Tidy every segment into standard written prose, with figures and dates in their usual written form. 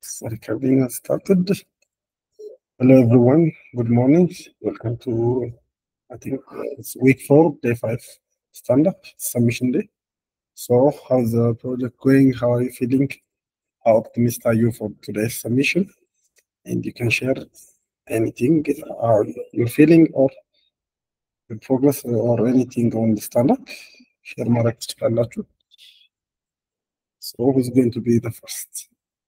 Recording has started. Hello everyone, good morning. Welcome to, I think it's week 4, day 5 stand-up submission day. So how's the project going? How are you feeling? How optimistic are you for today's submission? And you can share anything you're feeling or your progress or anything on the stand-up. Share more. So who's going to be the first?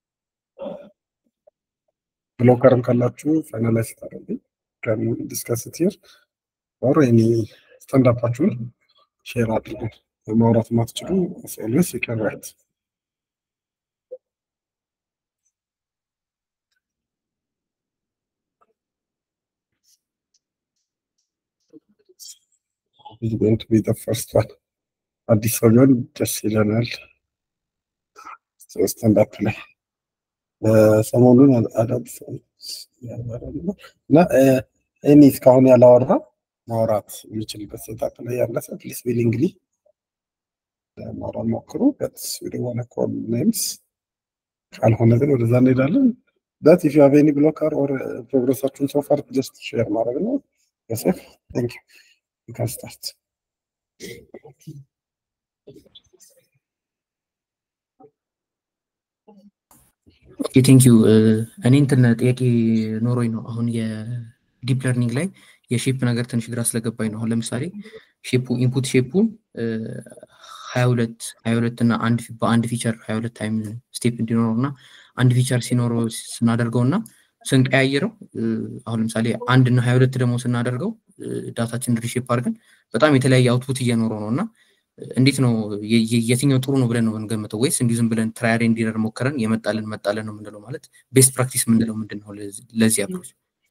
Blocker finalize it. Can discuss it here. Or any stand-up share አድርጉ ማውራት ማትችሉ as always you can write. Who's going to be the first one? አዲስ ሰው ደስ ይለናል። stand-up ላይ ሰሞኑን አዳዲስ እና እኔ እስካሁን ያላወራ ማውራት የሚችልበት ሴታፕ ላይ ያለ ሰው ፕሊስ ዊሊንግሊ ማውራት ሞክሩ። but we don't want to call names. ካልሆነ ግን ወደዛ እንሄዳለን። that if you have any blocker or progressation so far just share ማድረግ ነው። Yosef, thank you. You can start. ኦኬ ቴንክ ዩ እኔ እንትን ጥያቄ ኖሮኝ ነው አሁን የዲፕ ለርኒንግ ላይ የሼፕ ነገር ትንሽ ግራ ስለገባኝ ነው። አሁን ለምሳሌ ሼፑ ኢንፑት ሼፑን 22 እና በአንድ ፊቸር 22 ታይም ስቴፕ እንዲኖርና አንድ ፊቸር ሲኖረው ስናደርገውና ስንቀያየረው አሁን ለምሳሌ 1 እና 22 ደግሞ ስናደርገው ዳታችን ሪሼፕ አድርገን በጣም የተለያየ አውትፑት እየኖረው ነውና እንዴት ነው የትኛው ጥሩ ነው ብለን ነው እንገምተው ወይስ እንዲሁ ዝም ብለን ትራያል እንዲረር ሞከረን የመጣልን ነው ምንድነው ማለት ቤስት ፕራክቲስ ምንድነው ለዚህ አፕሮች?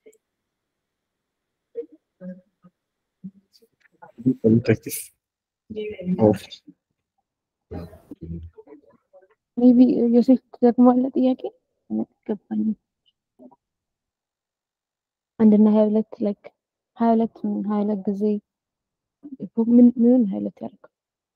ሜቢ ዮሴፍ ደግሞ አለ ጥያቄ ገባኝ። 1 እና 22 ላይክ 22 ጊዜ ምን 22 ያደርጋል?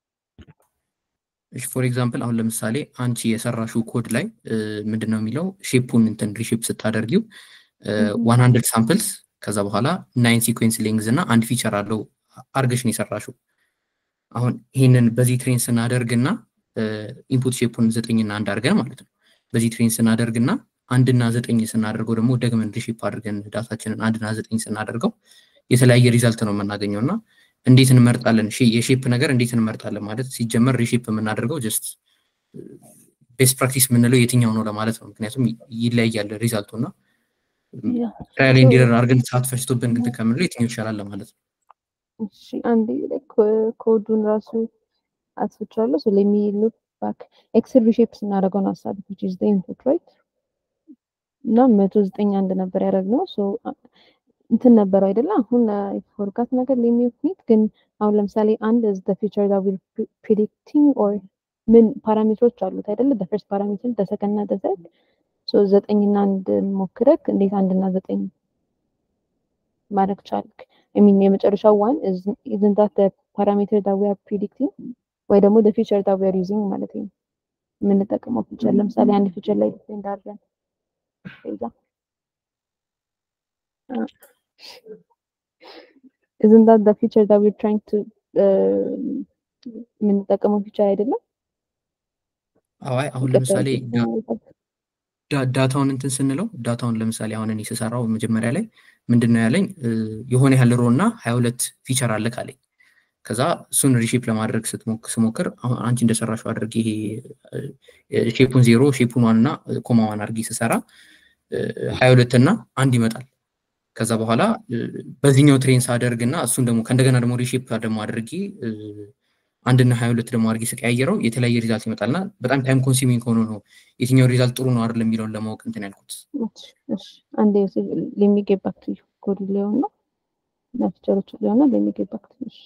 ፎር ኤግዛምፕል አሁን ለምሳሌ አንቺ የሰራሽው ኮድ ላይ ምንድነው የሚለው ሼፑን እንትን ሪሼፕ ስታደርጊው 100 ሳምፕልስ ከዛ በኋላ 9 ሲኩዌንስ ሌንግዝ እና አንድ ፊቸር አለው አርገሽ ነው የሰራሽው። አሁን ይሄንን በዚህ ትሬን ስናደርግና ኢንፑት ሼፑን 9 እና 1 አድርገን ማለት ነው በዚህ ትሬን ስናደርግና 1 እና 9 ስናደርገው ደግሞ ደግመን ሪሼፕ አድርገን ዳታችንን 1 እና 9 ስናደርገው የተለያየ ሪዛልት ነው የምናገኘውና እንዴት እንመርጣለን? የሼፕ ነገር እንዴት እንመርጣለን ማለት ሲጀመር ሪሼፕ የምናደርገው ጀስት ቤስት ፕራክቲስ ምንለው የትኛው ነው ለማለት ነው። ምክንያቱም ይለያያል ሪዛልቱና ትራያል ኤንድ ኤረር አድርገን ሳትፈጭቶብን ግን ከምንለው የትኛው ይሻላል ለማለት ነው። እሺ አንዴ ኮዱን ራሱ አስፈጫለሁ። so let me look back excel reshape ስናደርገው ነው ሀሳብ which is the input right እና 109 አንድ ነበር ያደረግነው so እንትን ነበር አይደለ? አሁን ፎርጋት ነገር ለሚውት ግን አሁን ለምሳሌ አንድ is the feature that we predicting or ምን ፓራሜትሮች አሉት አይደለ? the first parameter the second እና the third so 9 እና 1 ሞክረክ እንዴት 1 እና 9 ማድረግ ቻልክ? I mean የመጨረሻው one isn't that the parameter that we are predicting ወይ ደግሞ the feature that we are using ማለት ነው። የምንጠቀመው feature ለምሳሌ አንድ feature ላይ ዲፔንድ አድርገን isn't that the feature that we're trying to የምንጠቀመው feature አይደለም? አይ አሁን ለምሳሌ ዳታውን እንትን ስንለው ዳታውን ለምሳሌ አሁን እኔ ስሰራው መጀመሪያ ላይ ምንድነው ያለኝ የሆነ ያለ ሮ እና 22 ፊቸር አለ ካለኝ ከዛ እሱን ሪሼፕ ለማድረግ ስሞክር አሁን አንቺ እንደሰራሽው አድርጌ ይሄ ሼፑን 0 ሼፑን 1 እና ኮማ 1 አድርጌ ስሰራ 22 እና 1 ይመጣል። ከዛ በኋላ በዚህኛው ትሬን ሳደርግና እሱን ደግሞ ከእንደገና ደግሞ ሪሼፕ ደግሞ አድርጌ 1 እና 22 ደግሞ አድርጌ ስቀያየረው የተለያየ ሪዛልት ይመጣልና በጣም ታይም ኮንሱሚንግ ሆኖ ነው የትኛው ሪዛልት ጥሩ ነው አይደል የሚለውን ለማወቅ እንትን ያልኩት። እሺ አንዴ let me get back to you ኮድ ሊሆን ነው ለፊቸሮች ሊሆን ነው let me get back to you.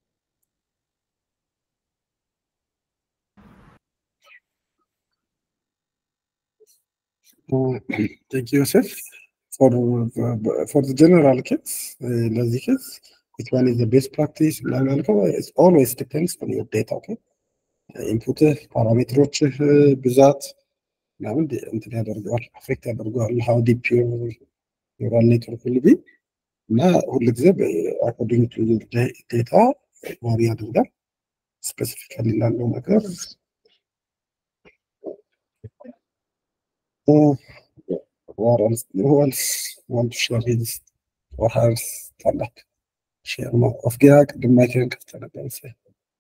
Thank you, Yosef. For the general case, lazy case, which one is the best practice? It always depends on your data, okay? Input parameters ብዛት ምናምን እንትን ያደርገዋል አፌክት ያደርገዋል how deep your neural network will be እና ሁልጊዜ according to your data ዋሪ ያደርጋል ስፔሲፊካሊ ላለው ነገር what else want to share his or hers ታላቅ share ነው of ጋር ቅድም ማይክን ከፍተ ነበር መሰለኝ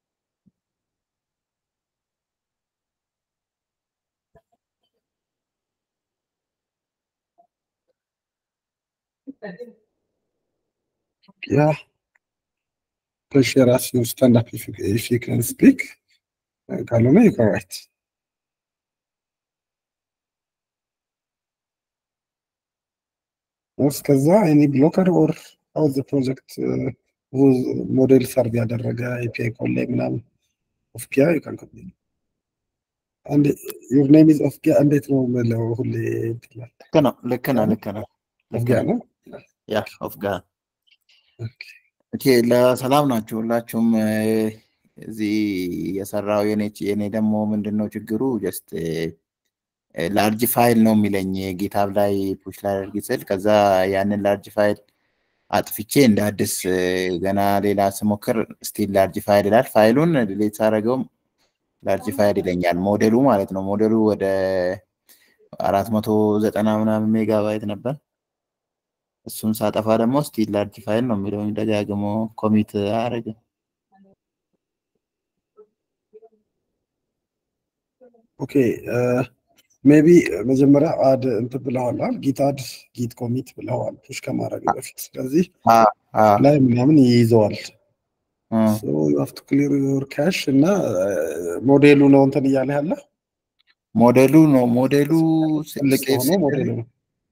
yeah please share us your stand up if you can speak ካልሆነ you can write እስከዛ any blocker or how the project was model serve ያደረገ API call ላይ ምናምን of PI you can continue and your name is of PI እንዴት ነው ማለት ሁሌ ይላል ልክ ነው ያ of PI ኦኬ ለሰላም ናችሁ ሁላችሁም እዚህ የሰራው የኔ ደግሞ ምንድነው ችግሩ ጀስት ላርጅ ፋይል ነው የሚለኝ ጊታብ ላይ ፑሽ ላደርግ ይችላል ከዛ ያንን ላርጅ ፋይል አጥፍቼ እንደ አዲስ ገና ሌላ ስሞክር ስቲል ላርጅ ፋይል ይላል ፋይሉን ዲሊት አደረገው ላርጅ ፋይል ይለኛል ሞዴሉ ማለት ነው ሞዴሉ ወደ 490 ምናምን ሜጋባይት ነበር እሱን ሳጠፋ ደግሞ ስቲል ላርጅ ፋይል ነው የሚለው ደጋግሞ ኮሚት አደረገ ኦኬ maybe መጀመሪያ አድ እንትን ብለዋል ጊት ኮሚት ብለዋል ፑሽ ከማድረግ በፊት ስለዚህ ላይ ምናምን ይይዘዋል so you have to clear your cache እና ሞዴሉ ነው እንትን እያለ ያለ ሞዴሉ ትልቅ ሆኖ ሞዴሉ ነው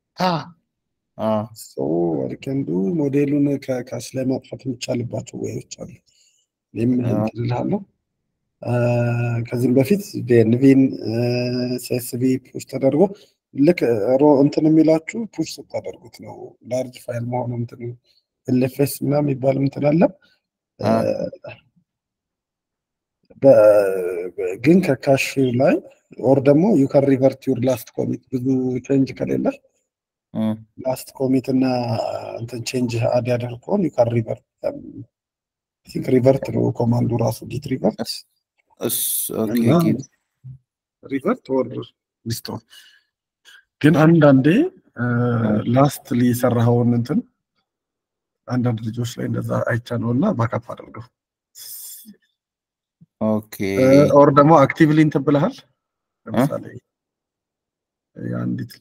so what you can do ሞዴሉን ከካሽ ላይ ማጥፋት የሚቻልባቸው ወይዎች አሉ ለምን ከዚህ በፊት ቪን CSV ፑሽ ተደርጎ ልክ እንትን የሚላችሁ ፑሽ ተደርጉት ነው ላርጅ ፋይል መሆኑ እንትን LFS ምናምን ይባል እንትን አለ ግን ከካሽ ላይ ኦር ደግሞ you can revert your last commit ብዙ ቼንጅ ከሌለ last commit እና እንትን ቼንጅ አድ ያደርገው you can revert I think revert ነው ኮማንዱ ራሱ git revert okay revert or restore ግን አንዳንዴ ላስትሊ ሰራውን እንትን አንዳንድ ልጆች ላይ እንደዛ አይቻለውና ባካፕ አድርገው ኦኬ ኦር ደግሞ አክቲቭሊ እንትን ብለሃል ለምሳሌ ያንዲት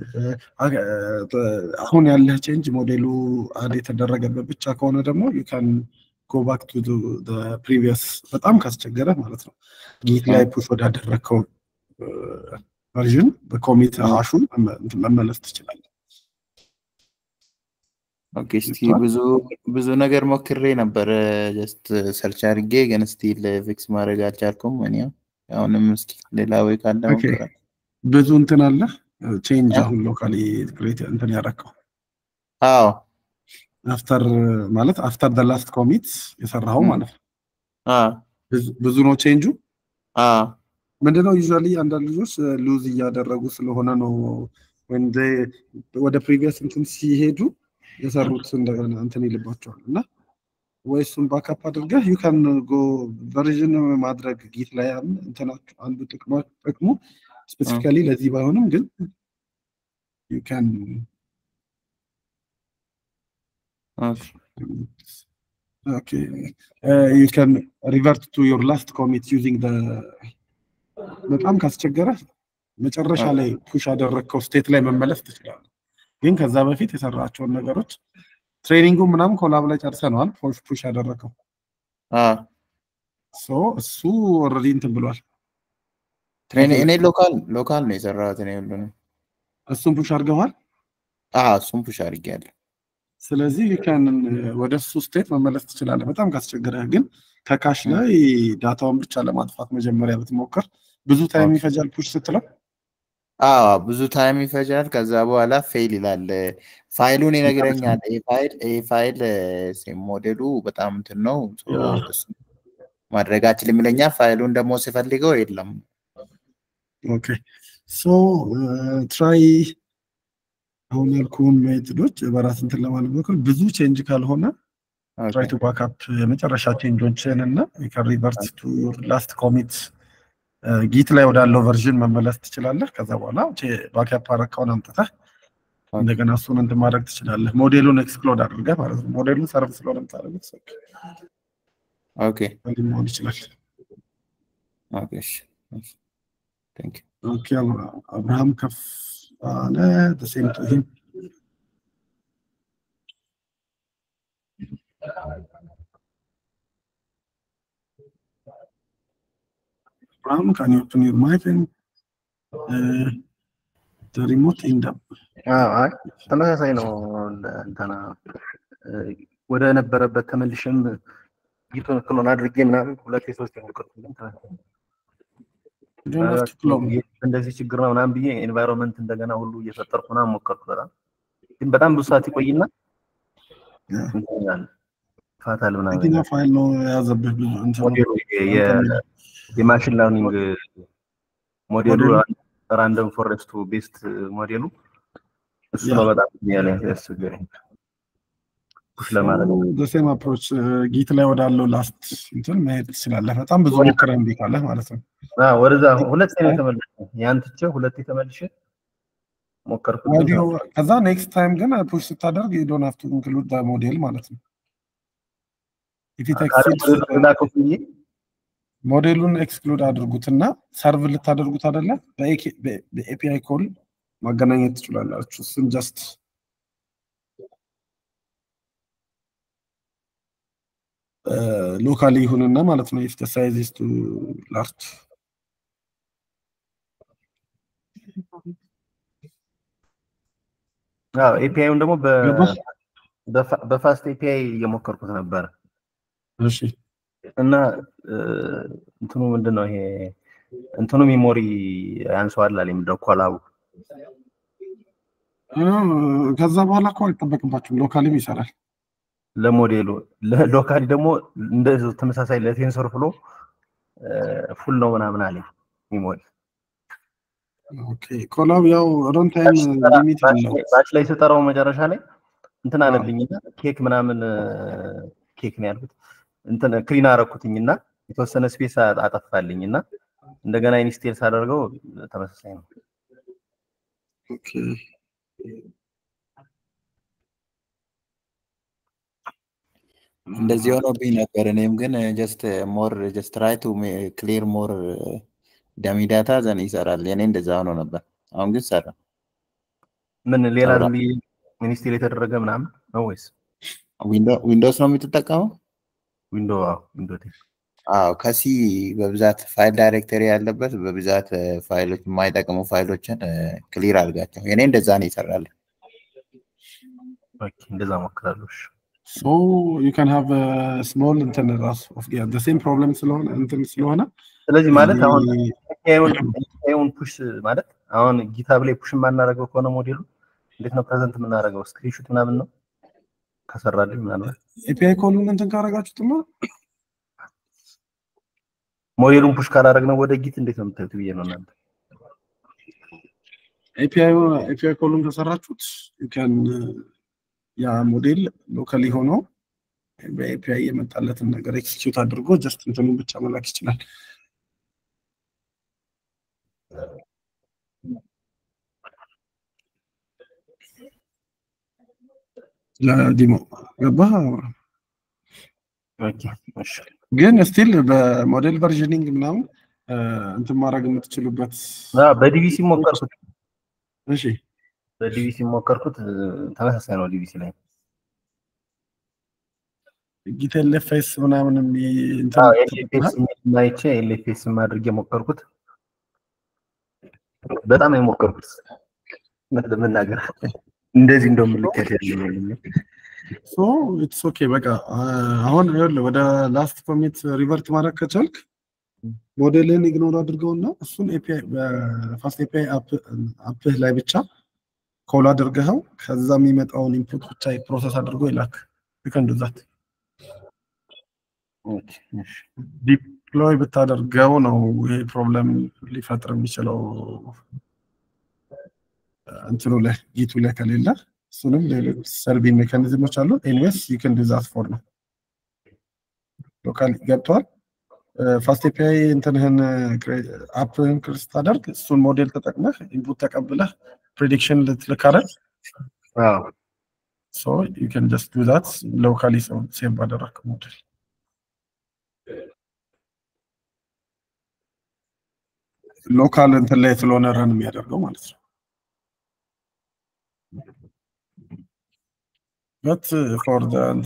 አሁን ያለ ቼንጅ ሞዴሉ አድ የተደረገበት ብቻ ከሆነ ደግሞ you can go back to the previous በጣም ካስቸገረ ማለት ነው ጊት ላይ ፑሽ ወዳደረከው ቨርዥን በኮሚት ሃሹን መመለስ ትችላለህ ኦኬ ብዙ ነገር ሞክሬ ነበር ጀስት ሰርች አድርጌ ግን ስቲል ፊክስ ማድረግ አልቻልኩም እኔ አሁንም እስኪ ሌላ ወይ ካለ ሞክራ ብዙ እንትን አለ ቼንጅ አሁን ሎካሊ ክሬት እንትን ያደረከው after the last commit የሰራው ማለት ነው ብዙ ነው ቼንጁ ምንድነው ዩዛሊ አንዳንድ ልጆች ሉዝ እያደረጉ ስለሆነ ነው when they ወደ previous እንትን ሲሄዱ የሰሩት እንደገና እንትን ይልባቸዋል እና ወይሱን ባካፕ አድርገህ you can go version ማድረግ ጊት ላይ እንትናችሁ አንዱ ጥቅሙ ስፔሲፊካሊ ለዚህ ባይሆንም ግን you can okay you can revert to your last commit using the በጣም ካስቸገረ መጨረሻ ላይ ፑሽ አደረከው ስቴት ላይ መመለስ ትችላለህ ግን ከዛ በፊት የሰራቸውን ነገሮች ትሬኒንጉ ምናምን ኮላብ ላይ ጨርሰናል ፑሽ አደረከው so እሱ ኦሬዲ እንትን ብሏል ትሬኒንግ እኔ ሎካል ነው የሰራሁት እኔ ሁሉ ነው እሱን ፑሽ አድርገዋል እሱን ፑሽ አድርጌያለሁ ስለዚህ you ወደ እሱ ስቴት መመለስ ትችላለህ በጣም ካስቸገረ ግን ከካሽ ላይ ዳታውን ብቻ ለማጥፋት መጀመሪያ ብትሞክር ብዙ ታይም ይፈጃል ፑሽ ስትለው ብዙ ታይም ይፈጃል ከዛ በኋላ ፌል ይላል ፋይሉን ይነግረኛል ፋይል ሞዴሉ በጣም እንትን ነው ማድረጋችን ለምለኛ ፋይሉን ደግሞ ሲፈልገው የለም ኦኬ ሶ ትራይ አሁን ያልኩህን ሜትዶች በራስ እንትን ለማለት በኩል ብዙ ቼንጅ ካልሆነ ትራይ ቱ ባክአፕ የመጨረሻ ቼንጆችን እና ሪቨርስ ቱ ላስት ኮሚት ጊት ላይ ወዳለው ቨርዥን መመለስ ትችላለህ። ከዛ በኋላ ባክአፕ አረካውን አምጥተህ እንደገና እሱን እንትን ማድረግ ትችላለህ። ሞዴሉን ኤክስፕሎድ አድርገህ ማለት ነው። ሞዴሉን ሰርቭ ስለሆነ የምታደርገው ኦኬ መሆን ይችላል። ኦኬ ቴንክ ዩ ኦኬ አብርሃም ከፍ አለ the same to him. Abraham, can you open your mic and the remote end up? አይ ተመሳሳይ ነው እንትና ወደ ነበረበት ተመልሽም ጊቶን ክሎን አድርጌ ምናምን 2-3 ያልኩት እንደዚህ ችግር ነው ምናምን ብዬ ኤንቫይሮንመንት እንደገና ሁሉ እየፈጠርኩ ምናምን ሞከርኩ። ግን በጣም ብዙ ሰዓት ይቆይና ፋታል ምናምን ግን ፋይል ነው ያዘብህ ብዙ ሞዴሉ የማሽን ለርኒንግ ሞዴሉ ራንደም ፎሬስት ቤስት ሞዴሉ እሱ ነው በጣም ያስቸገረኝ ፑሽ ለማድረግ the same approach ጊት ላይ ወዳለው ላስት እንትን መሄድ ትችላለህ። በጣም ብዙ ሞክረህ እምቢ ካለህ ማለት ነው። ወደዛ ሁለት ነው ተመልሼ ያንትቼ ሁለት ተመልሼ ሞከርኩት። ከዛ ኔክስት ታይም ግን ፑሽ ስታደርግ you don't have to include the model ማለት ነው። if it exceeds ሞዴሉን ኤክስክሉድ አድርጉትና ሰርቭ ልታደርጉት አይደለ በኤፒአይ ኮል ማገናኘት ትችላላችሁ። እሱን ጀስት ሎካሊ ይሁንና ማለት ነው if the size is too large ኤፒአይውን ደግሞ በፋስት ኤፒአይ እየሞከርኩት ነበር። እሺ እና እንትኑ ምንድነው ይሄ እንትኑ ሜሞሪ ያንሰዋል አለኝ ደኮላው ከዛ በኋላ እኮ አይጠበቅባችሁም ሎካሊም ይሰራል። ለሞዴሉ ለሎካሊ ደግሞ እንደዚህ ተመሳሳይ ለቴንሰር ፍሎ ፉል ነው ምናምን አለኝ ሜሞሪ። ኦኬ ኮላብ ያው ራን ታይም ሊሚት አለው። ባች ላይ ስጠራው መጨረሻ ላይ እንትን አለብኝና ኬክ ምናምን ኬክ ነው ያልኩት እንትን ክሊን አረኩትኝና የተወሰነ ስፔስ አጠፋልኝና እንደገና ኢንስቴል ሳደርገው ተመሳሳይ ነው። ኦኬ እንደዚህ ሆኖብኝ ነበር። እኔም ግን ጀስት ትራይ ቱ ክሊር ሞር ዳሚ ዳታ ዘን ይሰራል። የኔ እንደዛ ሆኖ ነበር። አሁን ግን ሰራ። ምን ሌላ ዝም ብዬ ኢንስቴል የተደረገ ምናምን ነው ወይስ ዊንዶውስ ነው የምትጠቀመው? ዊንዶውስ ከሲ በብዛት ፋይል ዳይሬክተሪ ያለበት በብዛት ፋይሎች የማይጠቅሙ ፋይሎችን ክሊር አድርጋቸው። የኔ እንደዛ ነው ይሰራል። ኦኬ እንደዛ ሞክራለሁ። so you can have a small internal of the same problem ስለሆነ እንትን ስለሆነ ስለዚህ ማለት አሁን ኤፒአይውን ፑሽ ማለት አሁን ጊታብ ላይ ፑሽ ማናረገው ከሆነ ሞዴሉ እንዴት ነው ፕሬዘንት የምናደርገው? ስክሪንሾት ምናምን ነው ከሰራልኝ ምናምን ኤፒአይ ኮሉን እንትን ካረጋችሁትማ ሞዴሉን ፑሽ ካላረግነው ወደ ጊት እንዴት ነው የምታዩት ብዬ ነው እናንተ ኤፒአይ ኮሉን ከሰራችሁት you can ያ ሞዴል ሎካሊ ሆኖ በኤፒአይ የመጣለትን ነገር ኤክስኪዩት አድርጎ ጀስት እንትኑን ብቻ መላክ ይችላል። ለዲሞ ገባህ? ኦኬ እሺ። ግን ስቲል በሞዴል ቨርዥኒንግ ምናምን እንትን ማድረግ የምትችሉበት በዲቪሲ ሞከርኩት። እሺ በዲቪሲ ሞከርኩት ተመሳሳይ ነው። ዲቪሲ ላይ ጊቴልኤፍኤስ ምናምን ኤልኤፍኤስ ማይቼ ኤልኤፍኤስ ማድረግ የሞከርኩት በጣም የሞከርኩት ለመናገር እንደዚህ እንደምልከት ያለኝ ሶ ኢትስ ኦኬ በቃ አሁን ወደ ላስት ኮሚት ሪቨርት ማድረግ ከቻልክ ሞዴልን ኢግኖር አድርገውና እሱን ኤፒአይ በፋስት ኤፒአይ አፕህ ላይ ብቻ ኮል አድርገው ከዛ የሚመጣውን ኢንፑት ብቻ ፕሮሰስ አድርጎ ይላክ። you can do that ኦኬ እሺ። ዲፕሎይ ብታደርገው ነው ይሄ ፕሮብለም ሊፈጥር የሚችለው እንትኑ ላይ ጊቱ ላይ ከሌለ እሱንም ሌሎች ሰርቪንግ ሜካኒዝሞች አሉ። ኤኒዌይስ ዩ ካን ዱ ዛት ፎር ነው ሎካል ገብቷል። ፋስት ኤፒአይ እንትንህን አፕን ክሪስ ታደርግ እሱን ሞዴል ተጠቅመህ ኢንፑት ተቀብለህ ፕሬዲክሽን ልትልክ አይደል? ሶ ዩ ካን ጀስት ዱ ዛት ሎካሊ ሴቭ ባደረክ ሞዴል ሎካል እንትን ላይ ስለሆነ ረን የሚያደርገው ማለት ነው። but for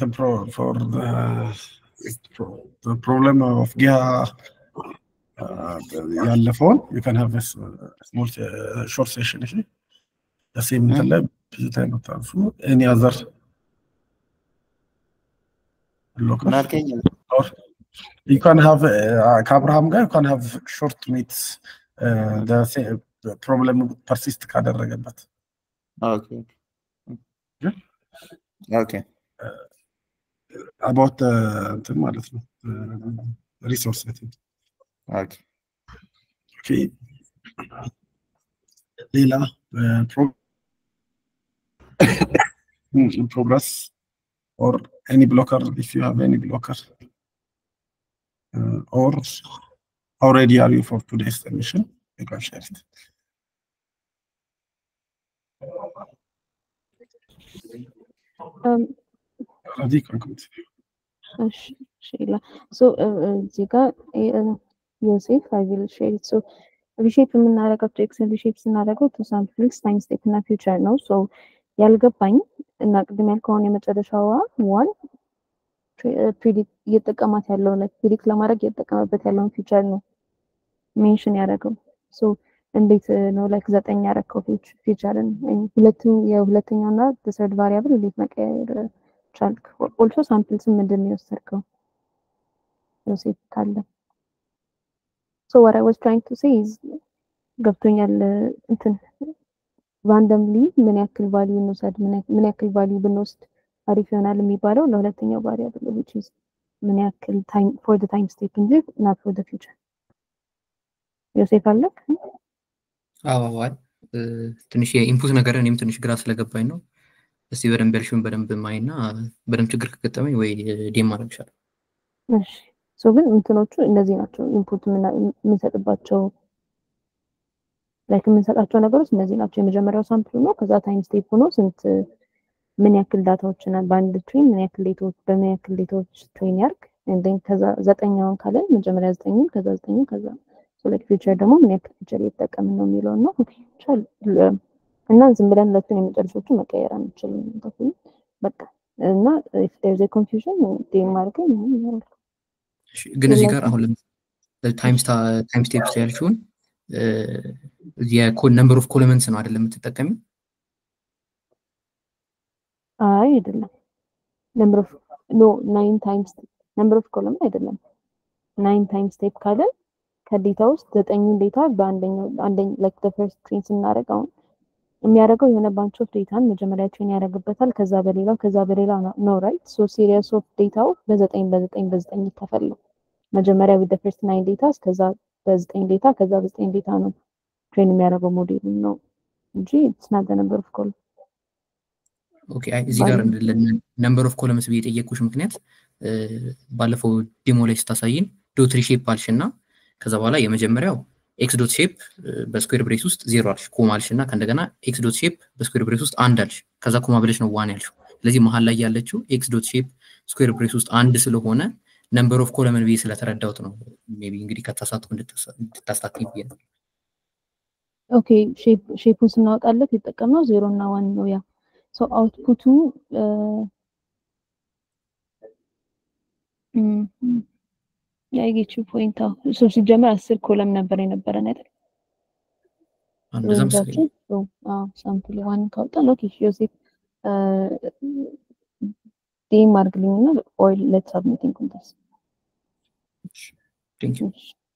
the problem of GIA ያለፈውን you can have a small short session actually the same time any other local or you can have ከአብርሃም ጋር you can have short meets the problem persist ካደረገበት okay about እንትን ማለት ነው resource setting okay ሌላ progress or any blocker if you have any blocker or how ready are you for today's submission? You can share it. Radhi can continue. Sheila. So, Zika, Yosef, I will share it. So, reshape የምናደርጋቸው ኤክሰል ሪሼፕስ እናደርገው to samples time step እና future ነው። so ያልገባኝ እና ቅድም ያልከውን የመጨረሻዋ one predict እየተጠቀማት ያለው predict ለማድረግ እየተጠቀመበት ያለውን future ነው ሜንሽን ያደረገው። so እንዴት ነው like 9 ያረከው future-ን የሁለተኛውና the third variable እንዴት መቀየር ቻልክ? also samples ምንድን ነው የወሰድከው? ዮሴፍ ካለ so what I was trying to say is ገብቶኛል እንትን randomly ምን ያክል ቫልዩ እንውሰድ ምን ያክል ቫልዩ ብንወስድ አሪፍ ይሆናል የሚባለው ለሁለተኛው ቫሪያብል which is ምን ያክል time for the time step እንጂ not for the future። ዮሴፍ አለክ? አዋዋል ትንሽ የኢንፑት ነገር እኔም ትንሽ ግራ ስለገባኝ ነው። እስቲ በደንብ ያልሽውን በደንብ ማይና በደንብ ችግር ከገጠመኝ ወይ ዴም ማድረግ ይችላል። እሺ ሶ ግን እንትኖቹ እነዚህ ናቸው ኢንፑት የምንሰጥባቸው የምንሰጣቸው ነገሮች እነዚህ ናቸው። የመጀመሪያው ሳምፕል ነው። ከዛ ታይም ስቴፕ ነው ስንት ምን ያክል ዳታዎችን በአንድ ትሬን ምን ያክል ዴታዎች በምን ያክል ዴታዎች ትሬን ያርግ and then ከዛ 9ኛውን ካለን መጀመሪያ 9ን ከዛ 9ን ከዛ ሶ ላይክ ፊቸር ደግሞ ምን ያክል ፊቸር እየተጠቀምን ነው የሚለው ነው። ኦኬ ቻል እና ዝም ብለን ለቱን የመጨረሻዎቹ መቀየር አንችልም እንዴ በቃ እና if there's a confusion ዴም ማርገን ነው። ግን እዚህ ጋር አሁን ታይም ስቴፕስ ያልሽውን የኮድ ነምበር ኦፍ ኮለመንትስ ነው አይደለም የምትጠቀሚው? አይ አይደለም ነምበር ኦፍ 9 ታይምስ ነምበር ኦፍ ኮለመንት አይደለም 9 ታይምስ ስቴፕ ካለ ከዴታ ውስጥ 9ን ዴታ በአንደኛው like the first train ስናደርገው የሚያደርገው የሆነ bunch of data መጀመሪያ train ያደርግበታል ከዛ በሌላ ነው right so series of data በ9 ይከፈላል መጀመሪያ with the first 9 data ከዛ በ9 ዴታ ከዛ በ9 ዴታ ነው ትሬን የሚያደርገው ሞዴል ነው እንጂ it's not the number of columns። ኦኬ እዚህ ጋር ነምበር ኦፍ ኮለምስ በየጠየቁሽ ምክንያት ባለፈው ዴሞ ላይ ስታሳይን ዶት ሪሼፕ አልሽና ከዛ በኋላ የመጀመሪያው x ዶት ሼፕ በስኩዌር ብሬስ ውስጥ 0 አልሽ ኮማ አልሽና ከእንደገና x ዶት ሼፕ በስኩዌር ብሬስ ውስጥ 1 አልሽ ከዛ ኮማ ብለሽ ነው 1 ያልሽው። ስለዚህ መሃል ላይ ያለችው x ዶት ሼፕ ስኩዌር ብሬስ ውስጥ 1 ስለሆነ ነምበር ኦፍ ኮለመን ቢ ስለተረዳውት ነው ሜቢ እንግዲህ ከተሳሳትኩ እንድታስተካክል ነው። ኦኬ ሼፑን ስናወጣለት የተጠቀመው 0 እና 1 ነው ያ so output I get your point out so ሲጀመር 10 ኮለም ነበር የነበረን አይደል? እንደዛም so ሳምፕል 1 ካወጣን ኦኬ ዮሴፍ ዴም አድርግልኝና or let's submitting contest. Thank you.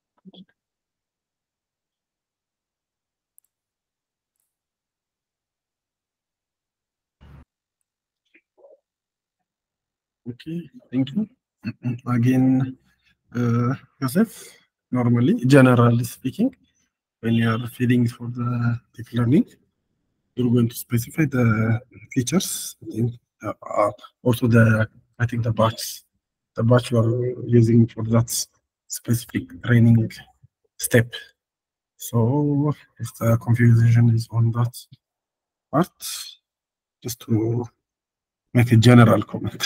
Okay, thank you. Again, Joseph, normally, generally speaking, when you are feeding for the deep learning, you're going to specify the features. Also I think the batch you are using for that specific training step. So if the confusion is on that part, just to make a general comment.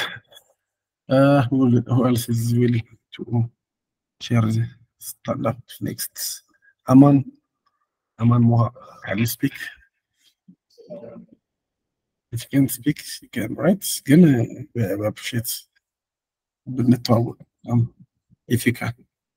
Who else is willing to share the stand up next? Aman Moha, can you speak? If you can speak, you can, right? Again, we appreciate the network, if you can.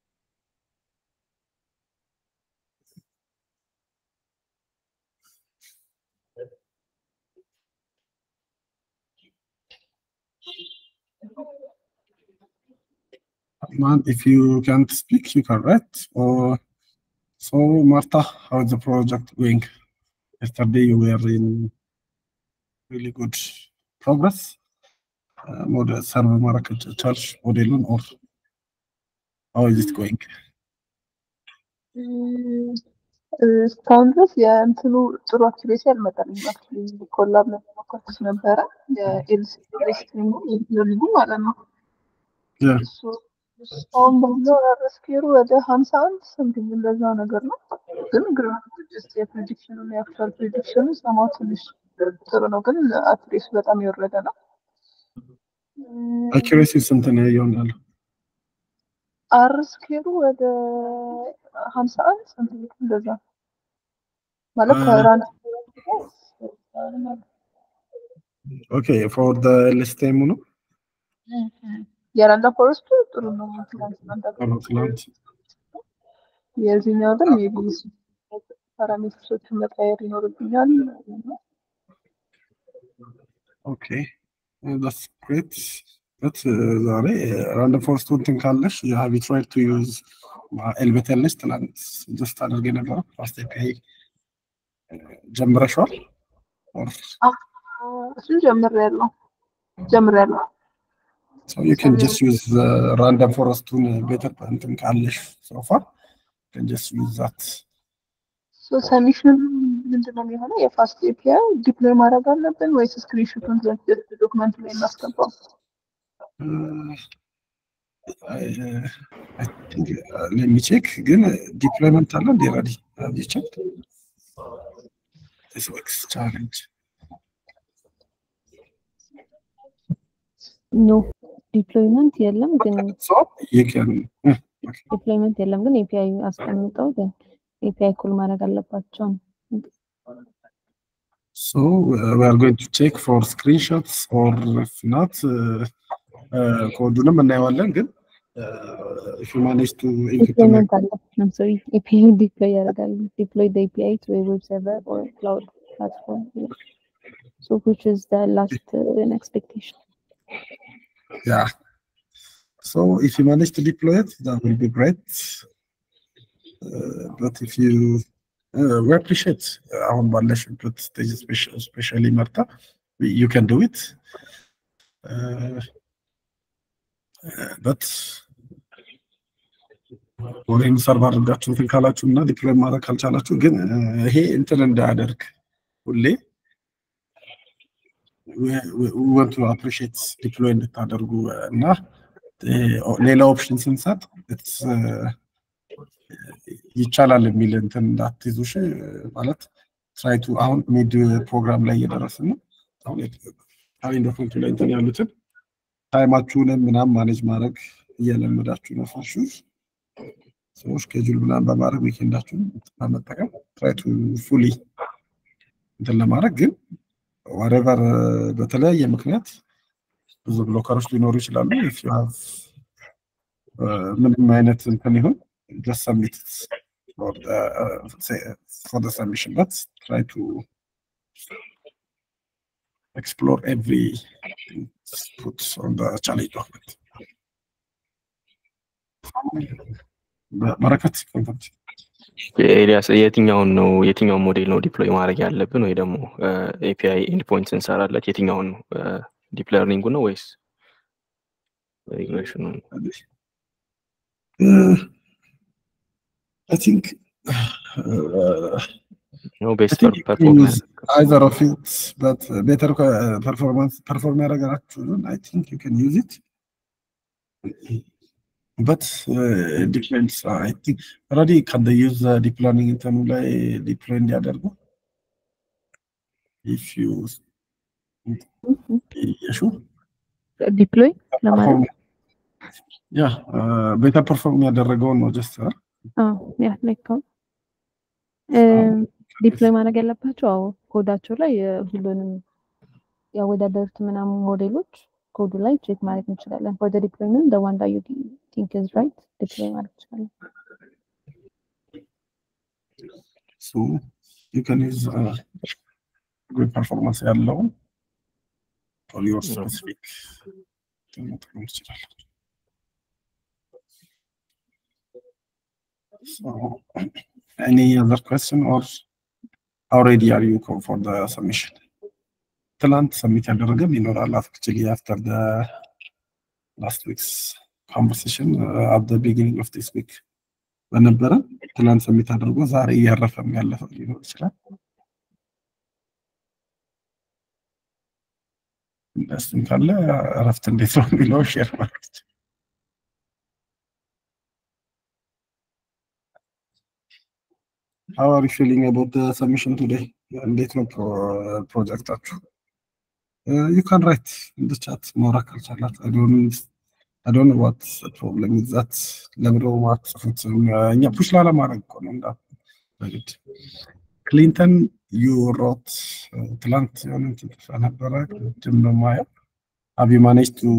Man, if you can't speak, you can write. So, Marta, how is the project going? Yesterday you were in really good progress. Model server market charge model, or how is it going? እስካሁን ድረስ የእንትኑ ጥሩ አክዩሬሲ አልመጣልኝም። አክቹዋሊ ኮላብ ለመሞከርኩት ነበረ የኤልሲስትሪሙ የሊጉ ማለት ነው። አሁን ባለው አርስኬሩ ወደ 51 ሰምቲንግ እንደዛ ነገር ነው። ግን ጀስት የፕሬዲክሽኑ የአክቹዋል ፕሬዲክሽኑ ሰማው ትንሽ ጥሩ ነው፣ ግን አክዩሬሲ በጣም የወረደ ነው። አክዩሬሲ ስንት ነው ያለው? አርስኬሩ ወደ 51 ሰምቲንግ እንደዛ ማለት ከራን ኦኬ ፎር ዘ ኤልሲስትሪሙ ነው። የራንዳ ፎረስቱ ጥሩ ነው። ትናንት የዚህኛው ግን ሜቢ ፓራሜትሮችን መቀየር ይኖርብኛል። ኦኬ that's great. But ዛሬ ራንዳ ፎረስቱ እንትን ካለሽ you have tried to use ኤልቤተልስ ትናንት ጀስት አድርጌ ነበር። ፋስት ኤፒአይ ጀምረሻል? እሱን ጀምሬያለሁ። So you can just use the random forest better than Kalish so far. You can just use that. So submission ምንድነው የሚሆነው? የፋስት ኤፒአይ ዲፕሎይ ማድረግ አለብን ወይስ ስክሪንሾቱን ጀስት ዶክመንት ላይ እናስገባው? I think let me check. Again, deployment አለ እንዴ? ready? Have you checked? This works challenge. No. ዲፕሎይመንት የለም ግን ዲፕሎይመንት የለም ግን ኤፒአይ አስቀምጠው ግን ኤፒአይ ኮል ማድረግ አለባቸው። So we are going to check for screenshots or if not ኮዱንም እናየዋለን ግን if you manage to implement I'm sorry API deploy ያደርጋል deploy the API to a web server or cloud platform. So which is the last expectation. Yeah. So if you manage to deploy it, that will be great. But if you we appreciate our partnership stage, especially Marta, you can do it. But ወይም ሰርቨር አድርጋችሁ እንትን ካላችሁና ዲፕሎይ ማድረግ ካልቻላችሁ ግን ይሄ እንትን እንዳያደርግ ሁሌ we want to appreciate deploy እንድታደርጉ እና ሌላ ኦፕሽን ስንሰጥ ይቻላል የሚል እንትን እንዳትይዙሽ ማለት try to አሁን ሚድ ፕሮግራም ላይ እየደረስን ነው። አሁን ካይንድ ኦፍ እንትን ላይ እንትን ያሉትን ታይማችሁንም ምናምን ማኔጅ ማድረግ እየለመዳችሁ ነው። ፎርሹር ሶ ስኬጁል ምናምን በማድረግ ዊኬንዳችሁን በመጠቀም try to fully እንትን ለማድረግ ግን whatever በተለያየ ምክንያት ብዙ ብሎከሮች ሊኖሩ ይችላሉ። if you have ምንም አይነት እንትን ይሁን just submit it for the submission, but try to explore every put on the challenge document. በረከት ኮንታክት ኤልያስ የትኛውን ሞዴል ነው ዲፕሎይ ማድረግ ያለብን ወይ ደግሞ ኤፒአይ ኤንድ ፖይንትስ እንሰራለት የትኛውን ነው ዲፕ ለርኒንግ ነው ወይስ ሪግሬሽን ነው? I think ነው ቤስት I think you can ፐርፎርማንስ use either of it, but better perform ያደርጋችሁ I think you can use it. But it depends. I think already can they use deep learning እንትኑ ላይ deploy እንዲያደርጉ if you sure ዲፕሎይ ለማለት yeah better perform ያደረገውን ነው just ያ ላይክ ዲፕሎይ ማድረግ ያለባቸው ኮዳቸው ላይ ሁሉንም ያወዳደሩት ምናምን ሞዴሎች ኮዱ ላይ ቼክ ማድረግ እንችላለን for the deployment the one that you think is right deploy ማድረግ እንችላለን so you can use good performance ያለው for your specific so any other question or already are you for the submission ትላንት ሰሚት ያደረገም ይኖራል actually after the last week's conversation at the beginning of this week በነበረ ትላንት ሰሚት አድርጎ ዛሬ እያረፈም ያለፈው ሊኖር ይችላል እሱም ካለ እረፍት እንዴት ነው የሚለው ሼር ማለት How are you feeling about the submission today? እንዴት ነው ፕሮጀክታችሁ? You can write in the chat more ካልቻላት I don't know what the problem is that ለምንድነው ማጥፋት እኛ ፑሽ ላለማድረግ እኮ ነው እንዳልኩት ክሊንተን you wrote ትላንት የሆነ ነበረ ድም ነው ማያ have you managed to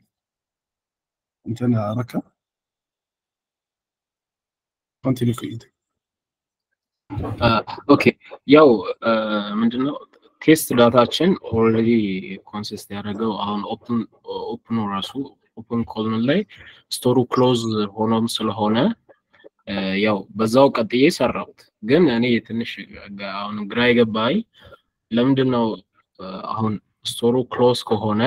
እንትን አረካ continue Clinton ኦኬ ያው ምንድነው ቴስት ዳታችን ኦልሬዲ ኮንሲስት ያደረገው አሁን ኦፕን ራሱ ኦፕን ኮሎን ላይ ስቶሩ ክሎዝ ሆኖም ስለሆነ ያው በዛው ቀጥዬ ሰራሁት ግን እኔ ትንሽ አሁን ግራ ይገባኝ ለምንድነው አሁን ስቶሩ ክሎዝ ከሆነ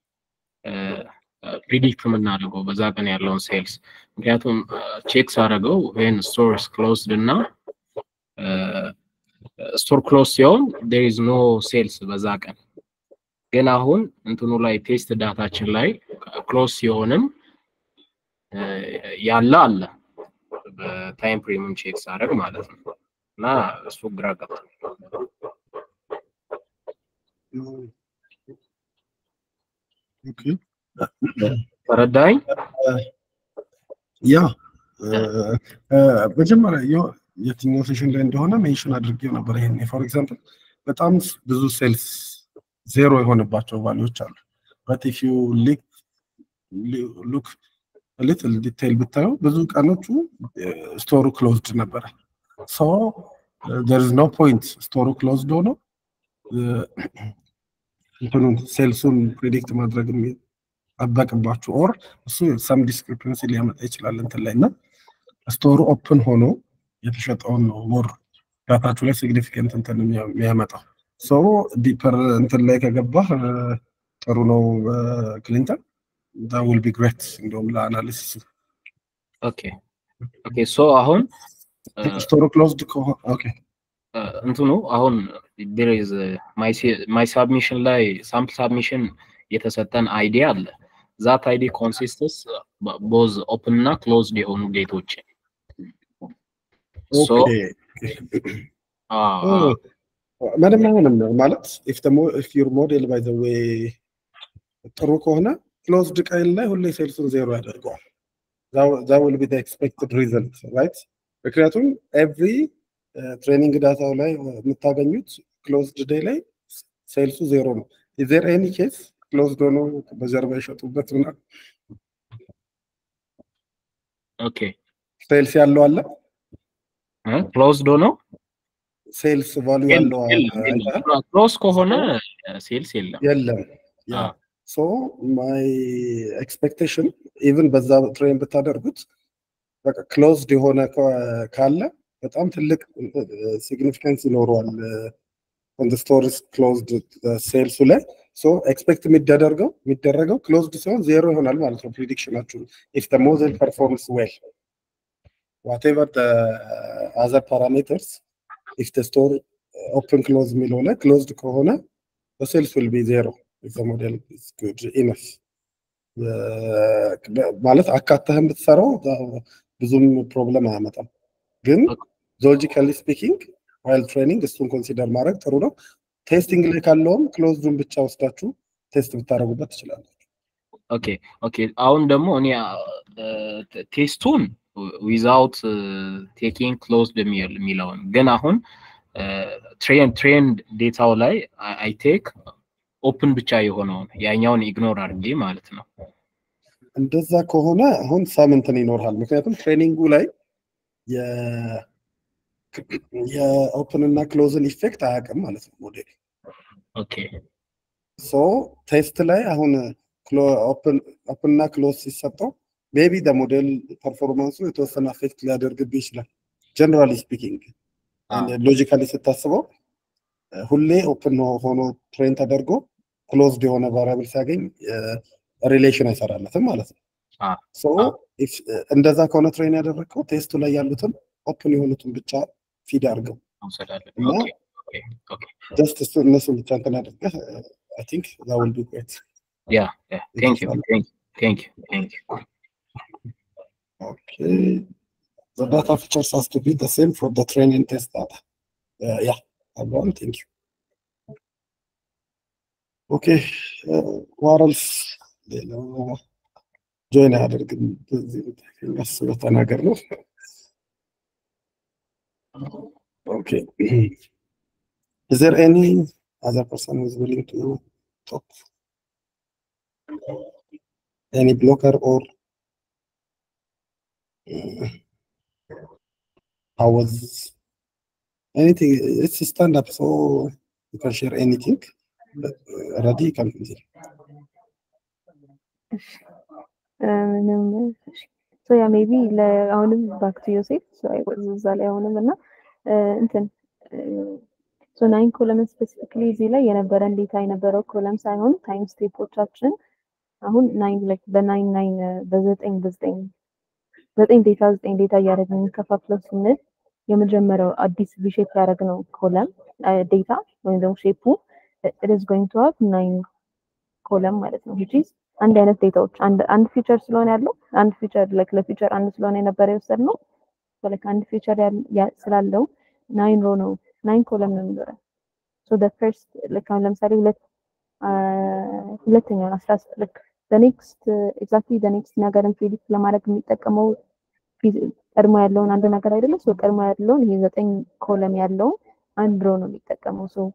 ፕሪዲክት የምናደርገው በዛ ቀን ያለውን ሴልስ ምክንያቱም ቼክስ አደረገው when store is closed እና store close ሲሆን there is no sales በዛ ቀን ግን አሁን እንትኑ ላይ ቴስት ዳታችን ላይ ክሎዝ ሲሆንም ያለ አለ በታይም ፍሬሙን ቼክ ሳደርግ ማለት ነው እና እሱ ግራ ገባኝ ኦኬ ተረዳኝ ያ መጀመሪያ የትኛው ሴሽን ላይ እንደሆነ ሜንሽን አድርጌው ነበር ይሄን for example በጣም ብዙ ሴልስ ዜሮ የሆነባቸው ቫልዩዎች አሉ but if you look a little detail ብታዩ ብዙ ቀኖቹ ስቶሩ ክሎዝድ ነበር so there is no point ስቶሩ ክሎዝድ ሆኖ እንትኑን ሴልሱን ፕሪዲክት ማድረግ አባቅባችሁ or እሱ some discrepancy ሊያመጣ ይችላል እንትን ላይና ስቶሩ ኦፕን ሆኖ የተሸጠውን ነው ሞር ዳታችሁ ላይ ሲግኒፊካንት እንትን የሚያመጣው so ዲፐር እንትን ላይ ከገባህ ጥሩ ነው ክሊንተን that will be great እንደውም ለአናሊሲስ ኦኬ so አሁን ስቶሩ ክሎዝድ ኦኬ እንትኑ አሁን there is my submission ላይ sample submission የተሰጠን አይዲያ አለ that ID consists both open እና closed የሆኑ ጌቶች so ምንም ማለት if your model by the way ጥሩ ከሆነ closed ቃል ላይ ሁሌ ሴልሱን ዜሮ ያደርገዋል that will be the expected result right ምክንያቱም every training data ላይ የምታገኙት closed day ላይ ሴልሱ ዜሮ ነው is there any case closed ሆኖ በጀርባ ይሸጡበት እና ኦኬ ሴልስ ያለው አለ closed ሆኖ ሴልስ ቫልዩ ያለው ክሎዝ ከሆነ ሴልስ የለም ያ so my expectation even በዛ ትሬን ብታደርጉት በቃ closed የሆነ ካለ በጣም ትልቅ significance ይኖረዋል on the store is closed sales ላይ so expect የሚደረገው closed ሲሆን ዜሮ ይሆናል ማለት ነው predictionአችሁ if the model performs well whatever the other parameters if the store ኦፕን ክሎዝ የሚለው ላይ ክሎዝድ ከሆነ the cells will be zero if the model is good enough ማለት አካተህም ብትሰራው ብዙም ፕሮብለም አያመጣም ግን ሎጂካሊ ስፒኪንግ while training እሱን ኮንሲደር ማድረግ ጥሩ ነው ቴስቲንግ ላይ ካለውም ክሎዝዱን ብቻ ወስዳችሁ ቴስት ብታረጉበት ትችላላችሁ ኦኬ አሁን ደግሞ እኔ ቴስቱን without taking closed የሚለውን ግን አሁን trained ዴታው ላይ I take open ብቻ የሆነውን ያኛውን ኢግኖር አድርጌ ማለት ነው እንደዛ ከሆነ አሁን ሳምንትን ይኖርሃል ምክንያቱም ትሬኒንጉ ላይ የኦፕን እና ክሎዝን ኢፌክት አያውቅም ማለት ነው ሞዴል ኦኬ ሶ ቴስት ላይ አሁን open እና ክሎዝ ሲሰጠው ሜቢ the model performance የተወሰነ አፌክት ሊያደርግብህ ይችላል generally speaking and logically ስታስበው ሁሌ ኦፕን ሆኖ ትሬን ተደርጎ ክሎዝድ የሆነ ቫሪያብል ሲያገኝ ሪሌሽን አይሰራለትም ማለት ነው ሶ እንደዛ ከሆነ ትሬን ያደረገው ቴስቱ ላይ ያሉትን ኦፕን የሆኑትን ብቻ ፊድ አድርገው ኦኬ just እነሱ ብቻ እንትን አድርገህ I think that will be great yeah thank you okay the data features has to be the same for the training test data yeah thank you okay what else join አድርግ እዚህ ተናገር ነው okay is there any other person who is willing to talk any blocker or how was anything it's a stand up so you can share anything ready can be so yeah maybe አሁንም back to Yosef so I was እዛ ላይ አሁንም እና እንትን so 9 column specifically እዚህ ላይ የነበረን ዴታ የነበረው ኮለም ሳይሆን ታይም ስቴፖቻችን አሁን 9 like በ9 ዴታ ያደረግን ከፋፍለው ስንል የመጀመሪያው አዲስ ቪሼፕ ያደረግነው ኮለም ዴታ ወይም ደግሞ ሼፑ it is going to have 9 ኮለም ማለት ነው which is አንድ አይነት ዴታዎች አንድ ፊቸር ስለሆነ ያለው አንድ ፊቸር like ለፊቸር አንድ ስለሆነ የነበረ የወሰድነው like አንድ ፊቸር ስላለው 9 ሮ ነው 9 ኮለም ነው የሚኖረው so the first like ለምሳሌ ሁለተኛው 10 like exactly the next ነገርን ፕሪዲክት ለማድረግ የሚጠቀመው ቀድሞ ያለውን አንድ ነገር አይደለም so ቀድሞ ያለውን ይሄ 9 ኮለም ያለው አንድ ሮ ነው የሚጠቀመው so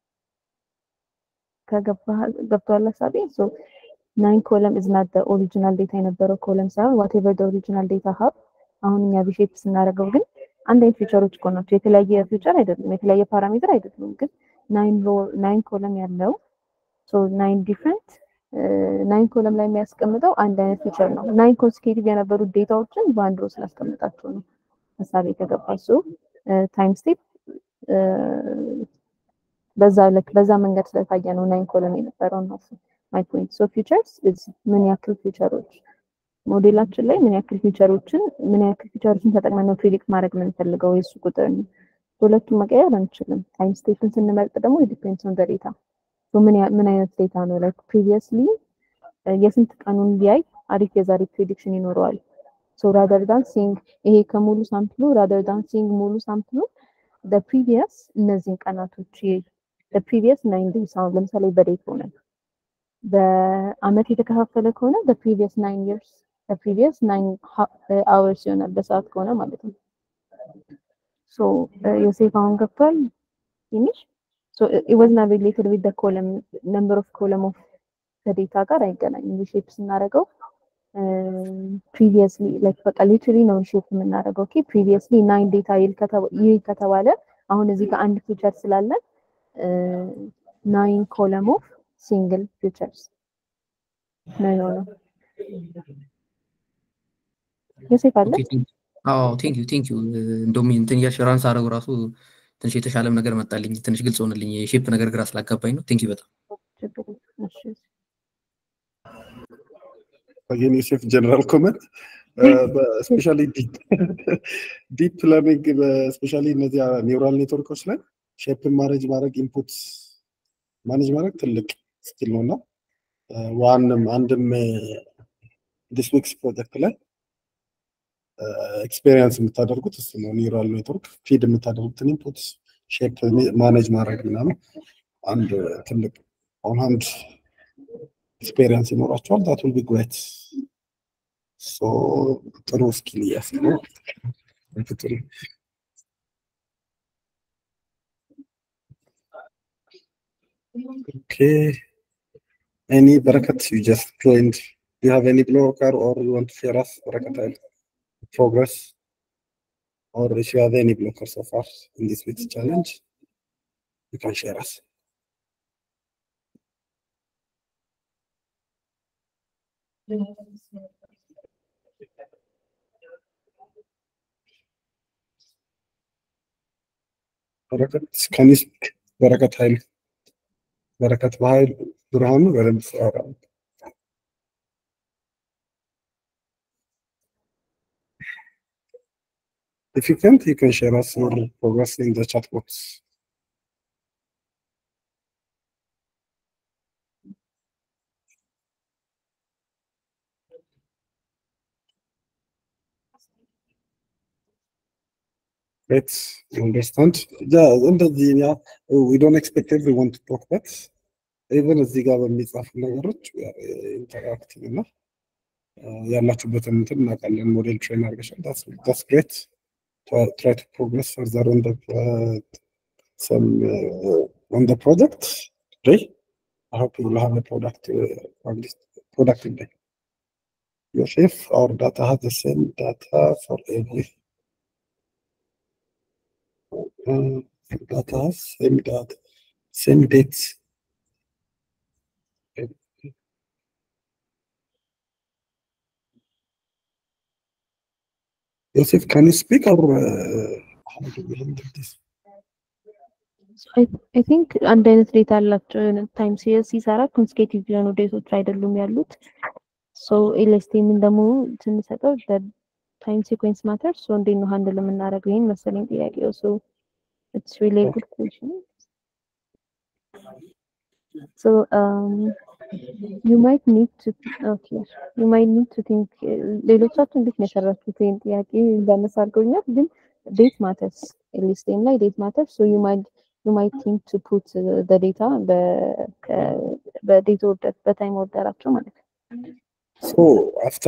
ገብቷል ሐሳቤ so 9 column is not the original data የነበረው column ሳይሆን whatever the original data have አሁን እኛ ቪሼፕ ስናደርገው ግን አንድ አይነት ፊቸሮች እኮ ናቸው የተለያየ ፊቸር አይደለም የተለያየ ፓራሜትር አይደለም ግን 9 column ያለው so 9 different 9 column ላይ የሚያስቀምጠው አንድ አይነት ፊቸር ነው 9 consecutive የነበሩ ዴታዎችን በአንድ ሮ ስላስቀምጣቸው ነው ሐሳቤ ከገባሱ ታይም ስቴፕ በዛ መንገድ ስለታየ ነው 9 column የነበረው ነው my point so features is ምን ያክል ፊቸሮች ሞዴላችን ላይ ምን ያክል ፊቸሮችን ተጠቅመን ነው ፕሪዲክት ማድረግ የምንፈልገው የሱ ቁጥር ነው ሁለቱም መቀየር አንችልም ታይም ስቴፕን ስንመርጥ ደግሞ it depends on the data so ምን አይነት ዴታ ነው like previously የስንት ቀኑን ቢያይ አሪፍ የዛሬ ፕሬዲክሽን ይኖረዋል so rather than seeing ይሄ ከሙሉ ሳምፕሉ rather than seeing ሙሉ ሳምፕሉ the previous እነዚህን ቀናቶች the previous 9 days አሁን ለምሳሌ በዴት ሆነ በአመት የተከፋፈለ ከሆነ the previous 9 years the previous 9 hours ይሆናል በሰዓት ከሆነ ማለት ነው so Yosef አሁን ገብቷል finish so it was not related with the column number of column of the data ጋር አይገናኝም ሪሼፕ ስናደርገው previously like በቃ literally ነው ሪሼፕ የምናደርገው okay previously 9 data ይል ከተባለ አሁን እዚህ ጋር አንድ ፊቸር ስላለ 9 column of single features no Yosef አለ thank you እንደውም እንትን ያሽራንስ አረጋው ራሱ ትንሽ የተሻለም ነገር መጣልኝ ትንሽ ግልጽ ሆነልኝ የሼፕ ነገር ግራ ስላጋባኝ ነው thank you በጣም again Yosef general comment especially deep learning especially እነዚህ ኒውራል ኔትወርኮች ላይ ሼፕን ማድረግ ኢንፑት ማኔጅ ማድረግ ትልቅ ስኪል ነውና አንድም ዲስ ዊክስ ፕሮጀክት ላይ ኤክስፔሪየንስ የምታደርጉት እሱ ነው። ኒውራል ኔትወርክ ፊድ የምታደርጉትን ኢንፑት ሼፕ ማኔጅ ማድረግ ምናምን አንድ ትልቅ ኦን ሃንድ ኤክስፔሪየንስ ይኖራቸዋል። that will be great. so ጥሩ ስኪል ያስነው okay. Any Barakat you just joined? Do you have any blocker or you want to share us Barakat progress? Or if you have any blocker so far in this week's challenge, you can share us. Barakat, can you speak? Barakat Hail. Barakat Hail. Burhanu, wherever you are. If you can't, you can share us your progress in the chat box. Let's understand. Yeah, we don't expect everyone to talk, but even as the government is interactive enough. ያላችሁበትን እንትን እናውቃለን። ሞዴል ትሬን አድርገሻል። that's great. Try to progress further on the project today. I hope you will have a product day. If our data has the same data for every data has same dates. Yosef, can you speak or how do we handle this? So I think አንድ አይነት ዴታ አላቸው ታይም ሲሪየስ ሲሰራ ኮንሴኪቲቭ የሆኑ ዴቶች አይደሉም ያሉት ሶ ኤልኤስቲምን ደግሞ ስንሰጠው ታይም ሲኩዌንስ ማተር ሶ እንዴት ነው ሃንድል የምናደርገው ይሄን መሰለኝ ጥያቄው ሶ ኢትስ ሪሊ ጉድ ኩዌስችን so you might need to think ሌሎቻችሁ እንዴት ነው የሰራችሁት ይሄን ጥያቄ እንዳነሳ አድርገውኛል ግን date matters ኤልኤስቲም ላይ date matters so you might think to put the data በdate order በtime orderአቸው ማለት ነው so after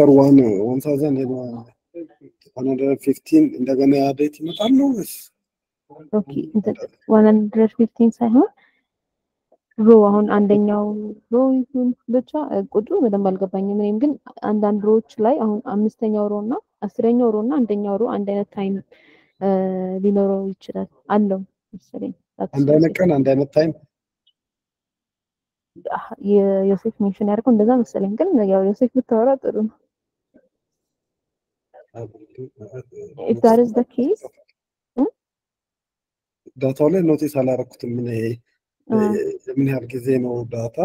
1115 እንደገና ያ ዴት ይመጣል ነው ኦኬ 115 ሳይሆን ሮ አሁን አንደኛው ሮ ይሁን ብቻ ቁጥሩ በደንብ አልገባኝም እኔም ግን አንዳንድ ሮዎች ላይ አሁን አምስተኛው ሮ እና 10ኛው ሮ እና አንደኛው ሮ አንድ አይነት ታይም ሊኖረው ይችላል አለው መሰለኝ አንድ አይነት ቀን አንድ አይነት ታይም የዮሴፍ ሜንሽን ያደርገው እንደዛ መሰለኝ ግን ያው ዮሴፍ ብታወራ ጥሩ ነው if that is the case ዳታው ላይ ኖቲስ አላረኩትም ምን ምን ያህል ጊዜ ነው ዳታ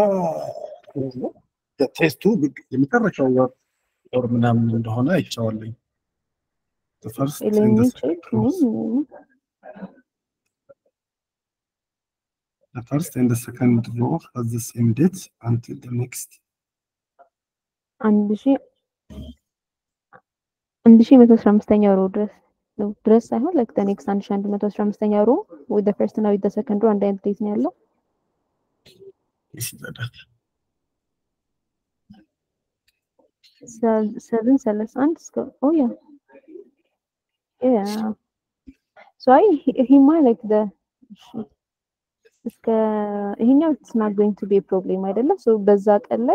ቴስቱ የመጨረሻው ወር ምናምን እንደሆነ አይቻለኝ the first and the second row has the same date until the next 1115ኛው ሮ ድረስ ሳይሆን like the next 1115ኛው ሮ with the first and with the second row አንድ አይነት ዴት ነው ያለው is that 731 oh yeah so he might like the ይሄኛው it's not going to be a problem አይደለም so በዛ ቀን ላይ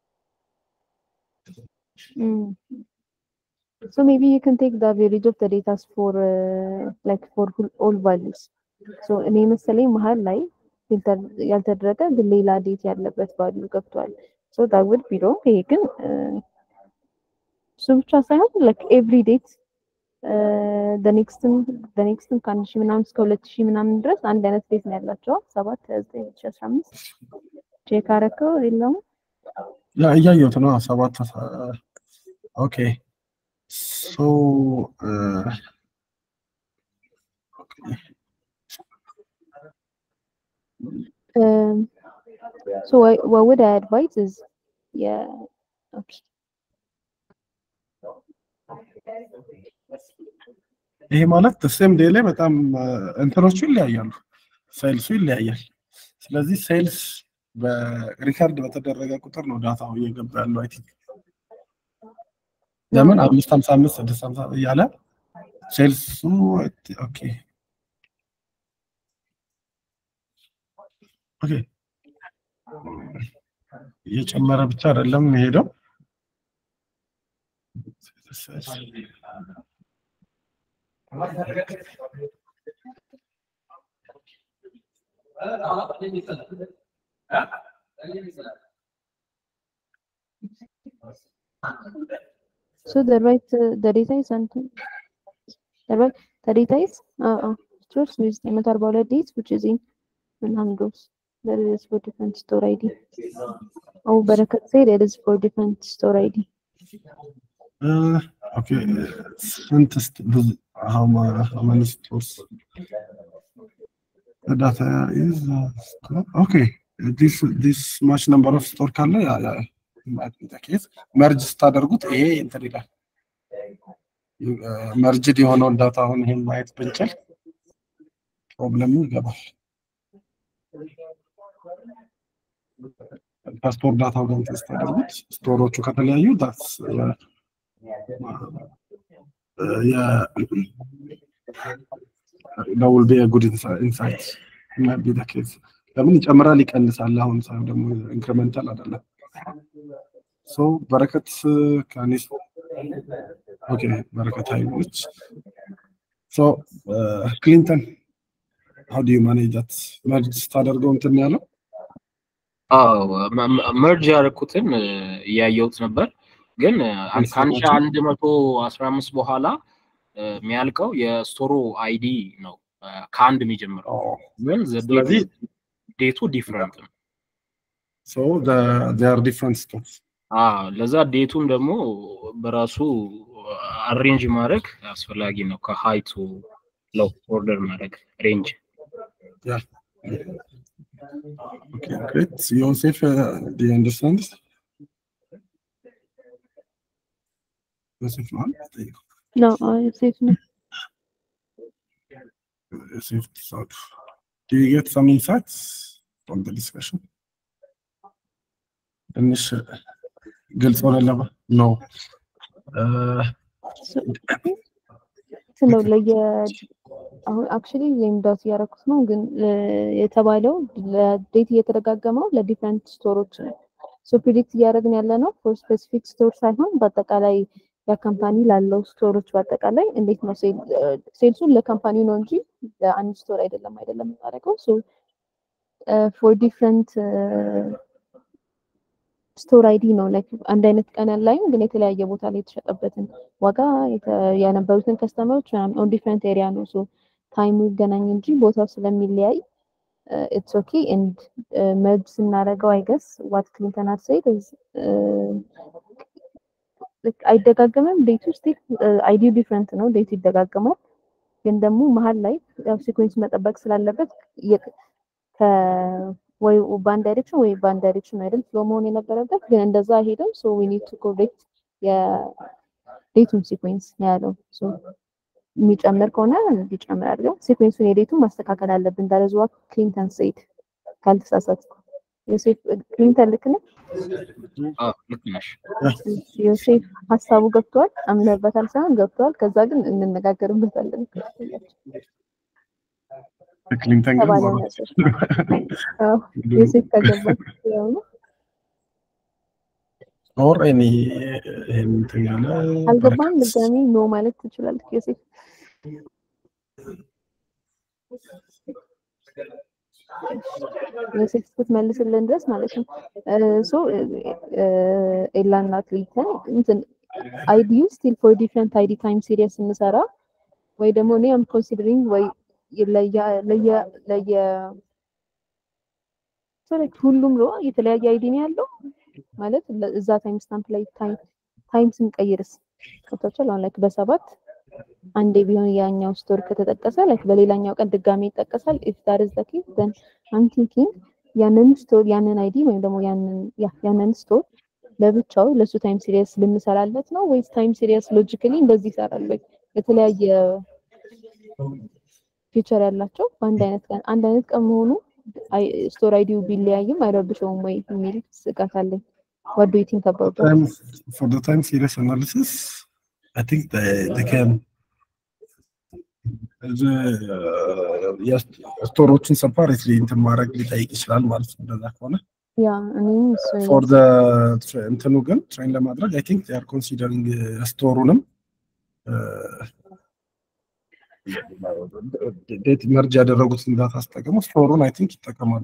so maybe you can take the average of the data for like for all values so እኔ መሰለኝ መሃል ላይ ያልተደረገ ሌላ ዴት ያለበት ቫልዩ ገብቷል so that would be wrong ይሄ ግን so ብቻ ሳይሆን like every date the next ከአንድ ሺህ ምናምን እስከ 2000 ምናምን ድረስ አንድ አይነት ዴት ነው ያላቸው 7/9/2015 ቼክ አደረከው የለም ያ እያየሁት ነው 7 ኦኬ so So what would I advise is, yeah, okay. ይሄ ማለት ሴም ዴይ ላይ በጣም እንትኖቹ ይለያያሉ፣ ሴልሱ ይለያያል። ስለዚህ ሴልስ በሪካርድ በተደረገ ቁጥር ነው ዳታው እየገባ ያለው። አይ ቲንክ ለምን 555 650 እያለ ሴልሱ ኦኬ ኦኬ እየጨመረ ብቻ አይደለም የሚሄደው። So the data is something. The data is stores with 142 days, which is in numbers. There is for different store ID. Oh, Barakat said there is for different store ID. Okay, how many stores? The data is okay. This much number of store ካለ might be the case. Merge ስታደርጉት ይሄ እንትን ይላል። መርጅድ የሆነውን ዳታ አሁን ይሄን ማየት ብንችል ፕሮብለሙ ይገባል። ከስቶር ዳታው ጋር ተስታደርጉት ስቶሮቹ ከተለያዩ ዳትስ that will be a good insight. Might be the case. ለምን ይጨምራል ይቀንሳል? አሁን ሳይሆን ደግሞ ኢንክሪመንታል አይደለም። So በረከት ከኒስ ኦኬ በረከት አይኖች so Clinton, how do you manage that? merge ስታደርገው እንትን ያለው መርጅ ያደረኩትን እያየሁት ነበር፣ ግን ከ1115 በኋላ የሚያልቀው የስቶሩ አይዲ ነው ከአንድ የሚጀምረው፣ ግን ዴቱ ዲፈረንት ነው። so there are different stores. ለዛ ዴቱን ደግሞ በራሱ አሬንጅ ማድረግ አስፈላጊ ነው። ከሃይ ቱ ሎው ኦርደር ማድረግ ሬንጅ። Yeah. Okay, great. Yosef, do you understand? Yosef, no, Yosef, no. Yosef, do you get some insights from the discussion? ትንሽ ግልጽ ሆነለባ? No. ነው ለየ አሁን አክቹሊ ሌምዳት ያረኩት ነው፣ ግን የተባለው ለዴት እየተደጋገመው ለዲፈረንት ስቶሮች ነው። ሶ ፕሪዲክት እያደረግን ያለ ነው ፎር ስፔሲፊክ ስቶር ሳይሆን በአጠቃላይ ለካምፓኒ ላለው ስቶሮች በአጠቃላይ እንዴት ነው ሴልሱን ለካምፓኒው ነው እንጂ ለአንድ ስቶር አይደለም የምናደርገው። ሶ ፎር ዲፈረንት ስቶር አይዲ ነው ላይክ አንድ አይነት ቀን ላይ ግን የተለያየ ቦታ ላይ የተሸጠበትን ዋጋ ያነበሩትን ከስተመሮች ኦን ዲፈረንት ኤሪያ ነው። ሶ ታይሙ ይገናኝ እንጂ ቦታው ስለሚለያይ it's okay. and merge ስናደርገው I guess what Clinton had said is like አይደጋገምም ዴቱ ስቲል አይዲ ዲፈረንት ነው ዴቱ ይደጋገማል፣ ግን ደግሞ መሀል ላይ ያው ሲኩዌንስ መጠበቅ ስላለበት ወይ ባንድ ዳይሬክሽን አይደል ፍሎ መሆን የነበረበት፣ ግን እንደዛ ሄደው so we need to correct የዴቱን ሲኩዌንስ ነው ያለው። so የሚጨምር ከሆነ እንዲጨምር አድርገው ሲኩዌንሱን የዴቱን ማስተካከል አለብን። that is what Clinton said ካልተሳሳትኩ። ዮሴፍ ክሊንተን ልክ ነህ? ልክ ነሽ። ዮሴፍ ሀሳቡ ገብቷል? አምነህበታል ሳይሆን ገብቷል። ከዛ ግን እንነጋገርበታለን። ክሊንተን ግን ዮሴፍ ከገባ ያው ነው or any እንትን ያለ አልገባም ድጋሚ ኖ ማለት ትችላለህ ዮሴፍ። ዮሴፍ ስትመልስልን ድረስ ማለት ነው። ሶ ኤላና ክሊንተን እንትን አይዲዩ ስቲል ፎር ዲፈረንት አይዲ ታይም ሲሪየስ እንሰራ ወይ ደግሞ እኔ አም ኮንሲደሪንግ ወይ ለየ ሶ ሁሉም ነው የተለያየ አይዲ ነው ያለው ማለት እዛ ታይም ስታምፕ ላይ ታይም ስንቀይርስ ከተቻለ አሁን ላይክ በሰባት አንዴ ቢሆን ያኛው ስቶር ከተጠቀሰ ላይክ በሌላኛው ቀን ድጋሚ ይጠቀሳል። if that is the case then I'm thinking ያንን ስቶር ያንን አይዲ ወይም ደግሞ ያንን ስቶር ለብቻው ለሱ ታይም ሲሪየስ ልንሰራለት ነው ወይስ ታይም ሲሪየስ ሎጂካሊ እንደዚህ ይሰራል ወይ? የተለያየ ፊቸር ያላቸው አንድ አይነት ቀን መሆኑ ስቶር አይዲው ቢለያይም አይረብሸውም ወይ የሚል ስጋት አለኝ። What do you think about that? For the time series analysis, I think they can ስቶሮችን separately እንትን ማድረግ ሊጠይቅ ይችላል ማለት ነው። እንደዛ ከሆነ for the እንትኑ ግን ትሬን ለማድረግ I think they are considering ስቶሩንም ዴት መርጅ ያደረጉትን ዳታ አስጠቀሙ ስቶሩን I think ይጠቀማሉ።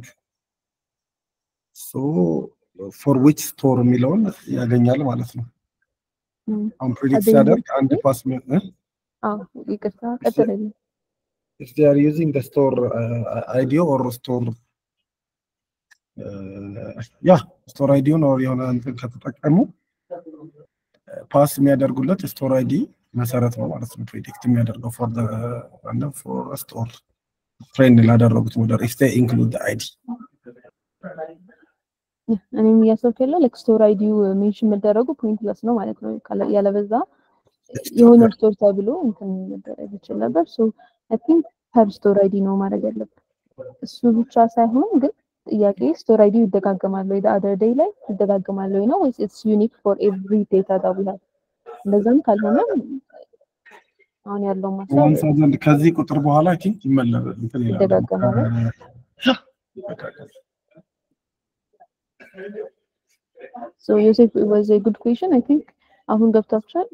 So for which store የሚለውን ያገኛል ማለት ነው። አሁን ፕሪዲክት ሲያደርግ አንድ ፓስ ይቅርታ ቀጥልልኝ። If they are using the store ID or store store ID or የሆነ እንትን ከተጠቀሙ ፓስ የሚያደርጉለት ስቶር አይዲ መሰረት ነው ማለት ነው። ፕሪዲክት የሚያደርገው for the for store ትሬን ላደረጉት ሞዴል if they include the ID እኔም ያሰብከለ like ስቶር አይዲው ሜንሽን መደረጉ ፖይንትለስ ነው ማለት ነው። ያለበዛ የሆነ ስቶር ተብሎ እንትን መደረግ ይችላል ነበር። so I think per store ID ነው ማድረግ ያለበት። እሱ ብቻ ሳይሆን ግን ጥያቄ ስቶር አይዲው ይደጋገማል ወይ the other day ላይ ይደጋገማል ወይ ነው ወይስ it's unique for every data that we have? እንደዛም ካልሆነ አሁን ያለው ማሳብ ከዚህ ቁጥር በኋላ I think ይመለስ እንትን ይላል ይደጋገማል። So Yosef, it was a good question. I think አሁን ገብታችኋል።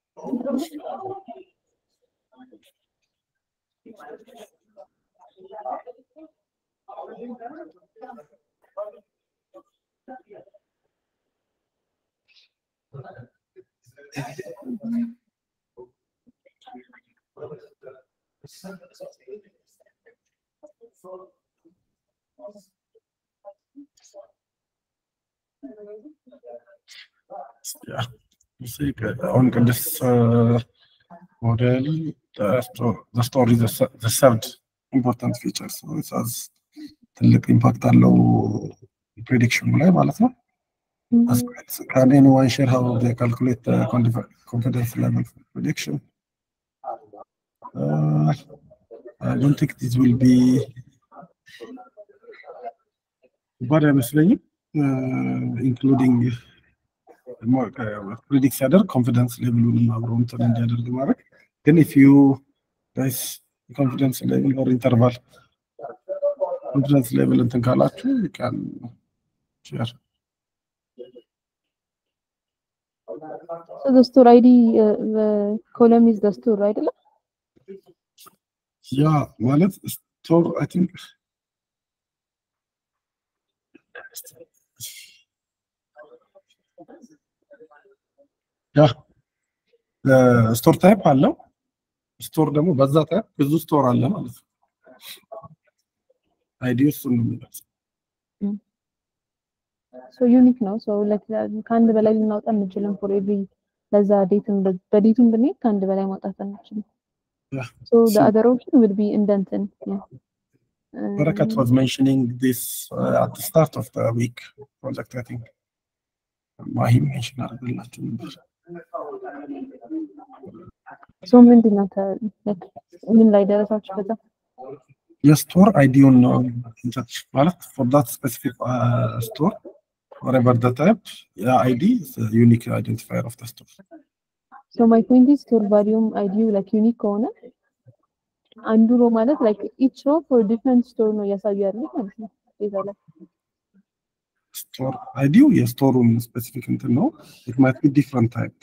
Yeah, you see, on this model, the store is the third important feature. So it has the impact on low prediction ማለት ነው። Can anyone share how they calculate the confidence level for prediction? I don't think this will be very misleading, including predict other confidence level አብረው እንትን እንዲያደርግ ማድረግ ግን if you guys confidence level or interval confidence level እንትን ካላችሁ you can share. So the store ID column is the store አይደለ? Yeah, ማለት store I think ስቶር ታይፕ አለው። ስቶር ደግሞ በዛ ታይፕ ብዙ ስቶር አለ ማለት ነው። አይዲው እሱ ነው የሚለው so unique ነው። so like ከአንድ በላይ ልናወጣ እንችልም for every ለዛ ዴትም በዴቱም ብንሄድ ከአንድ በላይ ማውጣት አንችልም። so the other option would be indented. Barakat was mentioning this at the start of the week project I think. Mahi mentioned አድርገላችሁ ነበር። so ምንድነው ምን ላይ ደረሳችሁ በዛ? የስቶር አይዲውን ነው ማለት for that specific store whatever the type ID is a unique identifier of the store. so my point is store value ID like unique ከሆነ አንዱ ሮ ማለት like each row for different store ነው ያሳያል ማለት ነው። ይዛለ store ID የስቶሩን ስፔሲፊክ እንትን ነው it might be different type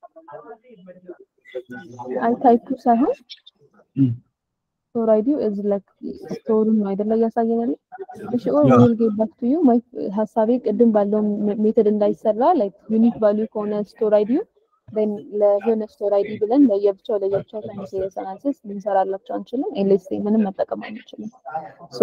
type ሳይሆን store ID is like store ነው አይደለ ያሳየናል። እሺ we'll get back to you my ሐሳቤ ቅድም ባለው ሜተድ እንዳይሰራ like unique value ከሆነ store ID then ለሆነ store ID ብለን ለየብቻው ታይም ሲሪየስ አናሊሲስ ልንሰራላችሁ አንችልም። ኤልኤስኤ ምንም መጠቀም አንችልም። so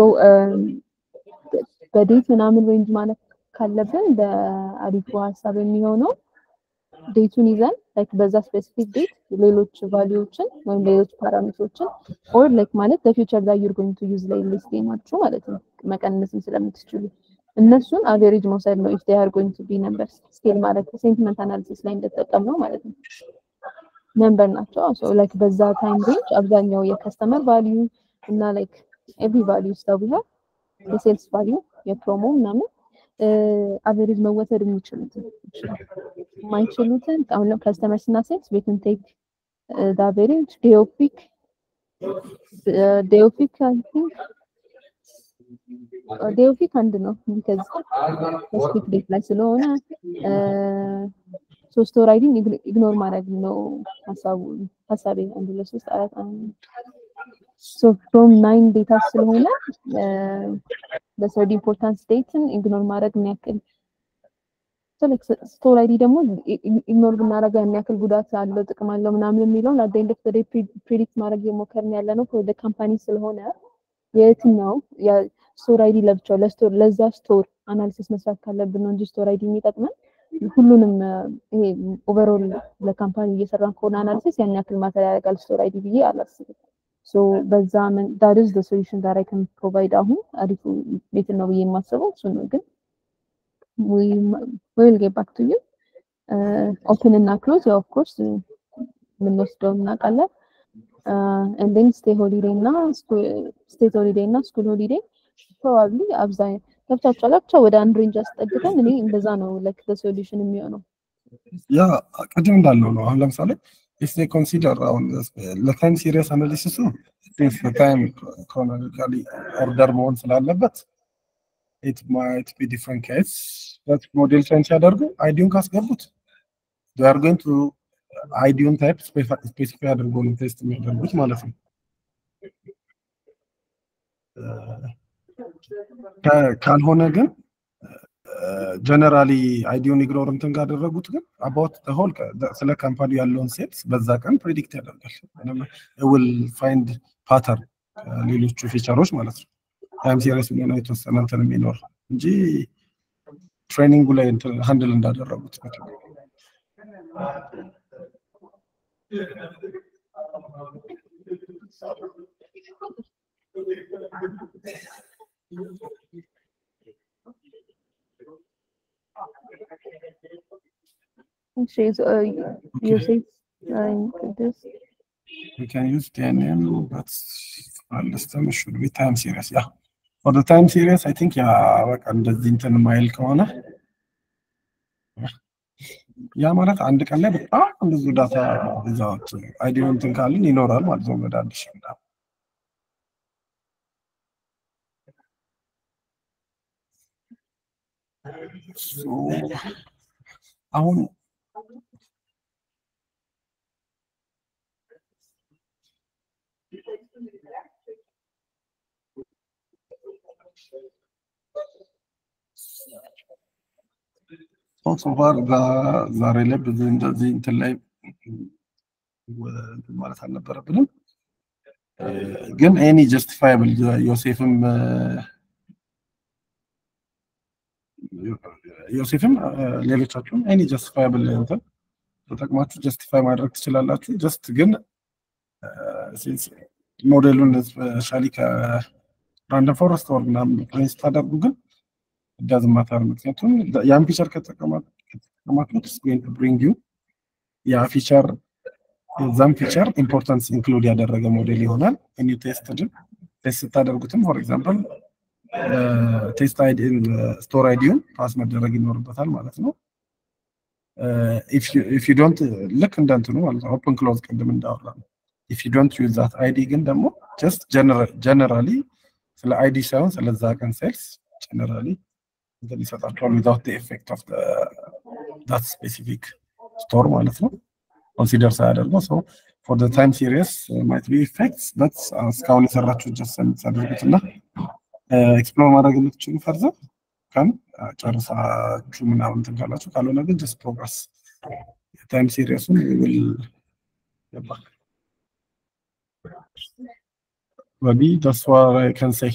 በዴት ምናምን ሬንጅ ማለት ካለብን በአሪፉ ሐሳብ የሚሆነው ዴቱን ይዘን like በዛ ስፔሲፊክ ዴት ሌሎች ቫልዩዎችን ወይም ሌሎች ፓራሜትሮችን or like ማለት ለፊውቸር ላይ you're going to use ላይ ኤልኤስኤ ናችሁ ማለት ነው። መቀነስም ስለምትችሉ እነሱን አቨሬጅ መውሰድ ነው if they are going to be numbers ስኬል ማለት ሴንቲመንት አናሊሲስ ላይ እንደተጠቀምነው ማለት ነው ነምበር ናቸው so like በዛ ታይም ሬንጅ አብዛኛው የከስተመር ቫልዩ እና like every value stuff we have የሴልስ ቫልዩ የፕሮሞ ምናምን አቨሬጅ መወሰድ የሚችሉትን የማይችሉትን አሁን ከስተመርስ እና ሴልስ we can take the average day of peak I think day አንድ ነው because ስፔሲፊክ ዴት ላይ ስለሆነ ሶስት ወር አይዲን ኢግኖር ማድረግ ነው ሐሳቤ አንድ ለሶስት አራት so from 9 ዴታ ስለሆነ በሰርድ ኢምፖርታንስ ዴትን ኢግኖር ማድረግ ነው ያክል ስቶር አይዲ ደግሞ ኢግኖር ብናደርግ ያን ያክል ጉዳት አለው ጥቅም አለው ምናምን የሚለውን at the end of the day ፕሪዲክት ማድረግ የሞከርን ያለ ነው for the company ስለሆነ የትኛው ስቶር አይዲ ለብቻው ለስቶር ለዛ ስቶር አናሊሲስ መስራት ካለብን ነው እንጂ ስቶር አይዲ የሚጠቅመን ሁሉንም ይሄ ኦቨርኦል ለካምፓኒ እየሰራን ከሆነ አናሊሲስ ያን ያክል ማተር ያደርጋል ስቶር አይዲ ብዬ አላስብም so በዛ that is the solution that I can provide አሁን አሪፉ ቤት ነው ብዬ የማስበው እሱ ነው ግን we will get back to you open እና close of course ምን ወስደው እናውቃለን and then state holiday እና school holiday probably አብዛኛው ከፍታቻላችሁ ወደ አንድ ሬንጅ አስጠግተን እኔ እንደዛ ነው like the solution የሚሆነው ያ ቅድም እንዳለው ነው አሁን ለምሳሌ if they consider on the time series analysis since the time chronologically order መሆን ስላለበት it might be different case but model change ያደርጉ አይዲውን ካስገቡት they are going to አይዲውን type specify አድርጎ ነው ቴስት የሚያደርጉት ማለት ነው ካልሆነ ግን ጀነራሊ አይዲውን ኢግኖር እንትን ካደረጉት ግን about the whole ስለ ካምፓኒ ያለውን ሴልስ በዛ ቀን ፕሬዲክት ያደርጋል will find pattern ሌሎቹ ፊቸሮች ማለት ነው ታይም ሲሪየስ ነው የተወሰነ እንትን የሚኖር እንጂ ትሬኒንጉ ላይ እንትን ሃንድል እንዳደረጉት you say this we can use TNM but understand should be time series yeah for the time series I think በቃ እንደዚህ እንትን ማይል ከሆነ ያ ማለት አንድ ቀን ላይ በጣም ብዙ ዳታ ይዛት አይዲውን እንትን ካልን ይኖራል ማለት ነው መዳልሽ so አሁን so far ዛሬ ላይ ብዙ እንደዚህ እንትን ላይ ማለት አልነበረብንም ግን any justifiable ዮሴፍም ሌሎቻችሁም any justifiable እንትን ተጠቅማችሁ justify ማድረግ ትችላላችሁ just ግን since ሞዴሉን ስፔሻሊ ከራንደም ፎረስት ወር ምናምን ፕሪንስ ታደርጉ ግን it doesn't matter ምክንያቱም ያን ፊቸር ከተጠቀማችሁ is going to bring you ያ ፊቸር የዛም ፊቸር ኢምፖርታንስ ኢንክሉድ ያደረገ ሞዴል ይሆናል and you ቴስት ታደርጉትም for example ቴስት አይዲ ስቶር አይዲውን ፓስ መደረግ ይኖርበታል ማለት ነው if you don't look እንደንትኑ ማለት ነው open close ቅድም እንዳወራን if you don't use that id ግን ደግሞ just generally ስለ id ሳይሆን ስለዛ ቀን ሴልስ generally then ይሰጣችኋል without the effect of that specific store ማለት ነው consider ሳያደርገው so for the time series might be effects but እስካሁን የሰራችሁ just ሳደርጉትና ኤክስፕሎር ማድረግ የምትችሉ ፈርዘር ካን ጨርሳችሁ ምናምን እንትን ካላችሁ ካልሆነ ግን just progress time series will get back maybe that's what I can say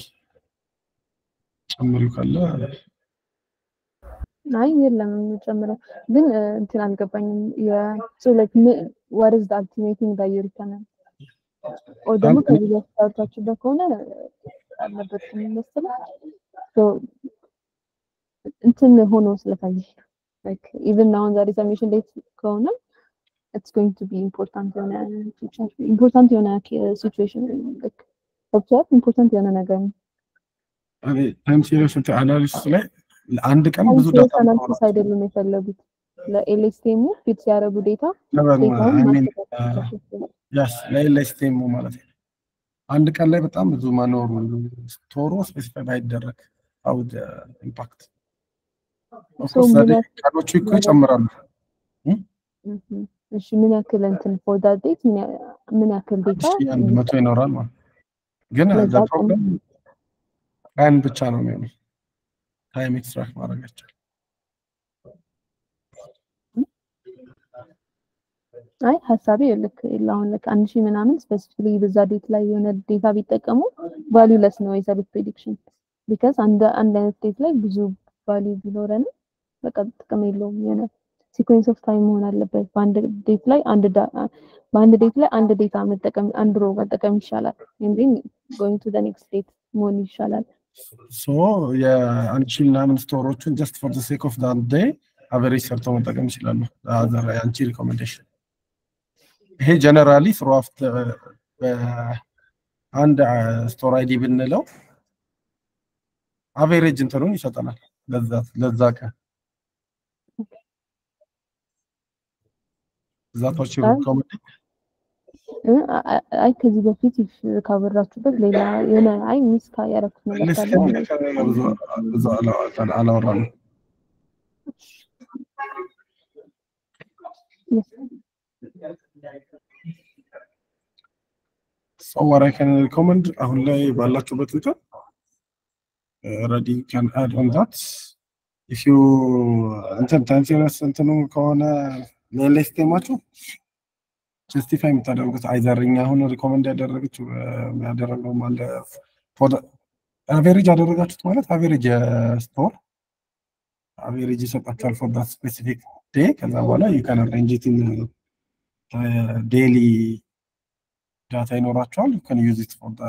ጨምሩ ካለ ናይ የለም ጨምረው ግን እንትን አልገባኝም so like what is the ultimate thing that you recommend or ደግሞ ከዚህ በፊት ከሆነ አልነበረም መሰለኝ so እንትን ሆኖ ስለፈለግ like even now that is submission date ከሆነ it's going to be important የሆነ important የሆነ situation like ኦብጀክት ኢምፖርታንት የሆነ ነገር ነው። እኔ ታይም ሲሪየስ አናሊሲስ ላይ አንድ ቀን ብዙ ዳታ አናሊሲስ አይደለም የፈለጉት ለኤልኤስቲኤም ፊት ሲያደርጉ ዴታ ያስ ለኤልኤስቲኤም ማለት ነው። አንድ ቀን ላይ በጣም ብዙ ማኖሩ ስቶሩ ስፔሲፋይ ባይደረግ አውድ ኢምፓክት ኦፍኮርስ እኮ ይጨምራሉ። እሺ ምን ያክል እንትን ፎር ዳት ዴት ምን ያክል ዴታ መቶ ይኖራል ማለት ግን the problem ታይም ብቻ ነው የሚሆነው። ታይም ኤክስትራክት ማድረግ ይቻላል። አይ ሐሳቤ ልክ አሁን ልክ 1000 ምናምን ስፔሲፊካሊ በዛ ዴት ላይ የሆነ ዴታ ቢጠቀሙ ቫልዩለስ ነው የሰሩት ፕሬዲክሽን because አንድ አይነት ዴት ላይ ብዙ ቫልዩ ቢኖረን በቃ ጥቅም የለውም። የሆነ ሲኩዌንስ ኦፍ ታይም መሆን አለበት። በአንድ ዴት ላይ አንድ ዴታ መጠቀም አንድ ሮ መጠቀም ይሻላል እንዴ going to the next date መሆን ይሻላል። ሶ የአንቺ ምናምን ስቶሮችን just for the sake of that day average ሰርተው መጠቀም ይችላሉ። አዘር አንቺ ሪኮሜንዴሽን ይሄ ጀነራሊ throughout አንድ ስቶር አይዲ ብንለው አቨሬጅ እንትኑን ይሰጠናል ለዛ ቀን ዛቶች ሪኮሜንድ አይ ከዚህ በፊት ካወራችሁበት ሌላ የሆነ አይ ሚስ ያደረኩት ነገር ካለ ብዙ አላወራንም። So what I can recommend አሁን ላይ ባላችሁበት እንትን already can add on that if you እንትን ታይም ሲሪየስ እንትኑ ከሆነ ለኤልኤስቲኤማችሁ ጀስቲፋይ የምታደርጉት አይዘርኛ አሁን ሪኮመንድ ያደረገው ማለት ፎር አቨሬጅ ያደረጋችሁት ማለት አቨሬጅ ስቶር አቨሬጅ ይሰጣችኋል for that specific day ከዛ በኋላ you can arrange it in daily data ይኖራችኋል you can use it for the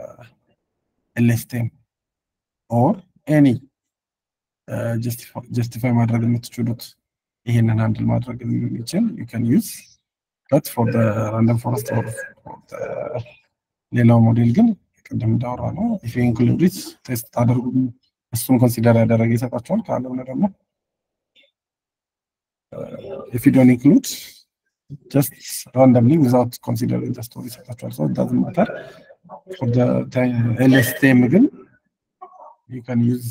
LSTM or any justify ማድረግ የምትችሉት ይሄንን ሃንድል ማድረግ የሚችል you can use but for the random forest or for the ሌላው ሞዴል ግን ቅድም እንዳወራ ነው if you include it ቴስት ታደርጉ እሱን ኮንሲደር ያደረገ ይሰጣችኋል። ካልሆነ ደግሞ if you don't include just randomly without considering the story ይሰጣችኋል። so it doesn't matter for the LSTM ግን you can use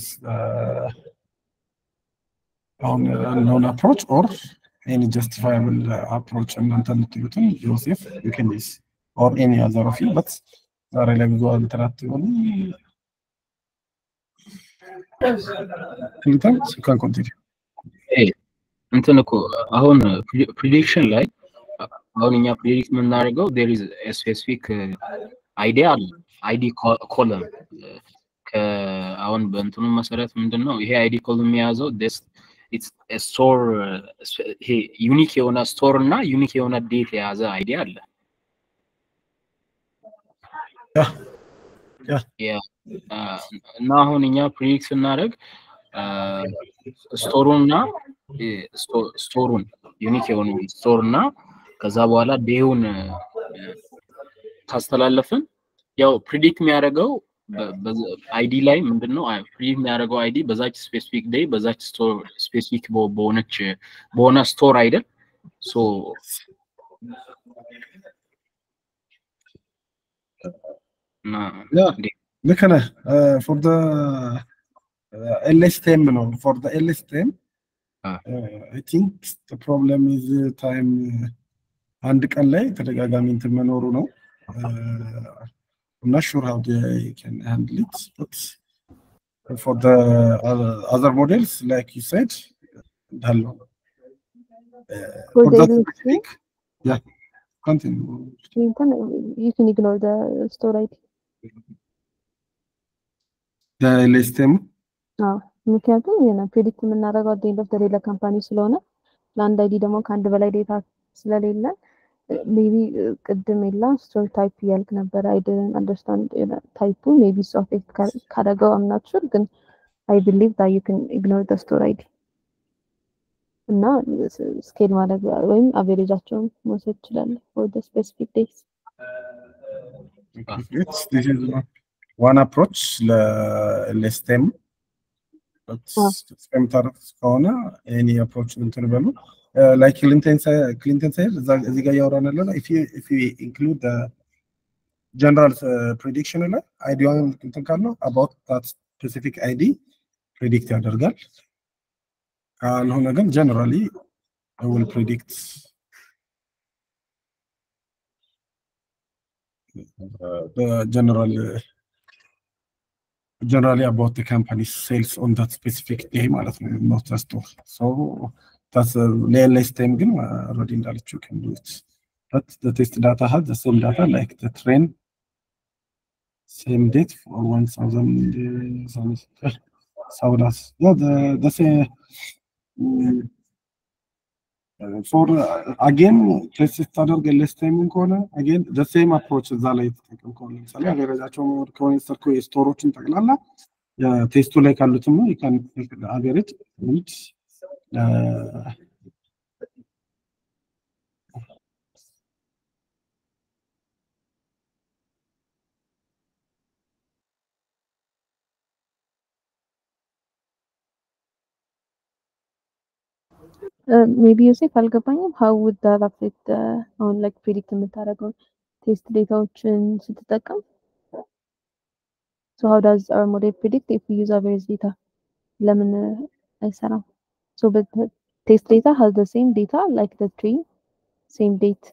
on unknown approach or any justifiable approach እናንተ የምትሉትን ዮሴፍ you can use or any other of you but ዛሬ ላይ ብዙ አንተራት ይሆን sometimes you can continue እንትን እኮ አሁን ፕሪዲክሽን ላይ አሁን እኛ ፕሪዲክት የምናደርገው there is a specific idea ID column አሁን በእንትኑ መሰረት ምንድነው ይሄ ID column የሚያዘው it's a store ይሄ ዩኒክ የሆነ ስቶር እና ዩኒክ የሆነ ዴት የያዘ አይዲ አለ። እና አሁን እኛ ፕሪዲክት ስናደርግ ስቶሩን ዩኒክ የሆነ ስቶር እና ከዛ በኋላ ዴውን ካስተላለፍን ያው ፕሪዲክት የሚያደርገው አይዲ ላይ ምንድነው ፕሪዲክት የሚያደርገው አይዲ በዛች ስፔሲፊክ ዴይ በዛች ስቶር ስፔሲፊክ በሆነ ስቶር አይደል ሶ look at for the LSTM no for the LSTM I think the problem is time አንድ ቀን ላይ ተደጋጋሚ እንትን መኖሩ ነው። I'm not sure how they can handle it, but for the other models, like you said, hello. For the specific, yeah, continue. You can ignore the store ID. The LSTM? ምክንያቱም የሆነ ፕሬዲክት የምናደርገው at the end of the day ለካምፓኒ ስለሆነ ለአንድ አይዲ ደግሞ ከአንድ በላይ ዴታ ስለሌለ maybe ቅድም የላ ስቶር ታይፕ ያልክ ነበር I didn't understand ታይፑ maybe so affect ካደረገው I'm not sure ግን I believe that you can ignore the store ID. እና ስኬል ማድረግ ወይም አቬሬጃቸውን መውሰድ ይችላል for the specific days. This is one approach ለስቴም ስቴም ታረፍ ከሆነ any approach እንትን በሉ like Clinton said እዚህ ጋር ያወራን ያለው if you include the general prediction ላይ አይዲያውን እንትን ካለው about that specific ID predict ያደርጋል ካልሆነ ግን generally I will predict the generally about the company's sales on that specific day ማለት ነው not the store so that's less time ግን already እንዳለችው you can do it but the test data has the same data like the trend same date for 1000 saudas yeah the same for again test ታደርግ less time ከሆነ again the same approach እዛ ላይ ተጠቅም ከሆነ ለምሳሌ አቬሬጃቸው ከሆነ ሰርኮ ስቶሮችን ጠቅላላ ቴስቱ ላይ ካሉትም you can average which maybe you say ካልገባኝም how would that affect on like predict የምታደርገው ቴስት ዴታዎችን ስትጠቀም so how does our model predict if we use average data ለምን አይሰራም so but the test data has the same data like the tree same date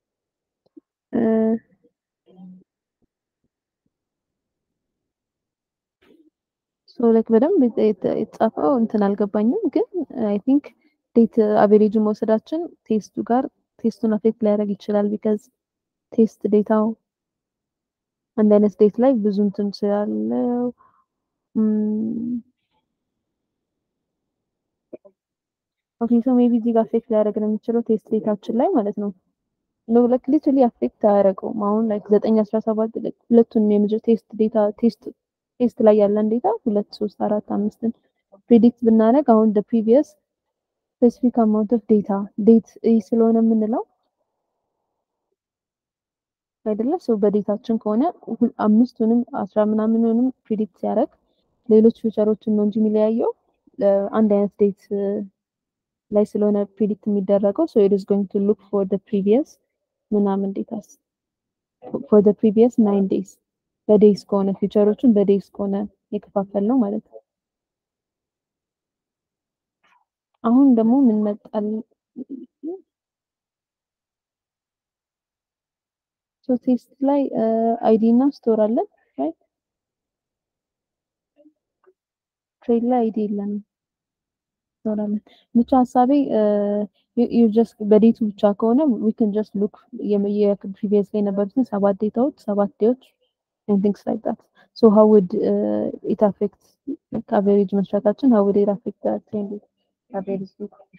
so like በደንብ የተጻፈው እንትን አልገባኝም ግን I think ዴት አቬሬጅ መውሰዳችን ቴስቱ ጋር ቴስቱን አፌክት ሊያደርግ ይችላል because ቴስት ዴታው አንድ አይነት ዴት ላይ ብዙ እንትን ስላለው ኦኬ so maybe እዚህ ጋር አፌክት ሊያደርግ ነው የሚችለው ቴስት ዴታችን ላይ ማለት ነው ነው like literally አፌክት አያደርገውም አሁን like 917 ሁለቱንም የምድር ቴስት ዴታ ቴስት ላይ ያለን ዴታ 2 3 4 5ን ፕሪዲክት ብናደርግ አሁን the previous specific amount of data date ስለሆነ የምንለው አይደለ so በዴታችን ከሆነ አምስቱንም 10 ምናምንንም ፕሪዲክት ሲያደርግ ሌሎች ፊቸሮችን ነው እንጂ የሚለያየው አንድ አይነት ዴት ላይ ስለሆነ ፕሪዲክት የሚደረገው so it is going to look for the previous ምናምን data for the previous 9 days በዴይስ ከሆነ ፊቸሮችን በዴይስ ከሆነ የከፋፈልነው ማለት ነው አሁን ደግሞ ምን መጣል so ቴስት ላይ አይዲ እና ስቶር አለ right ትሬድ ላይ አይዲ የለንም ስቶር አለ ብቻ ሐሳቤ you just በዴቱ ብቻ ከሆነ we can just look የፕሪቪየስ ላይ የነበሩትን 7 ዴታዎች 7 ዴዎች and things like that so how would it affect average መስራታችን how would it affect the trend average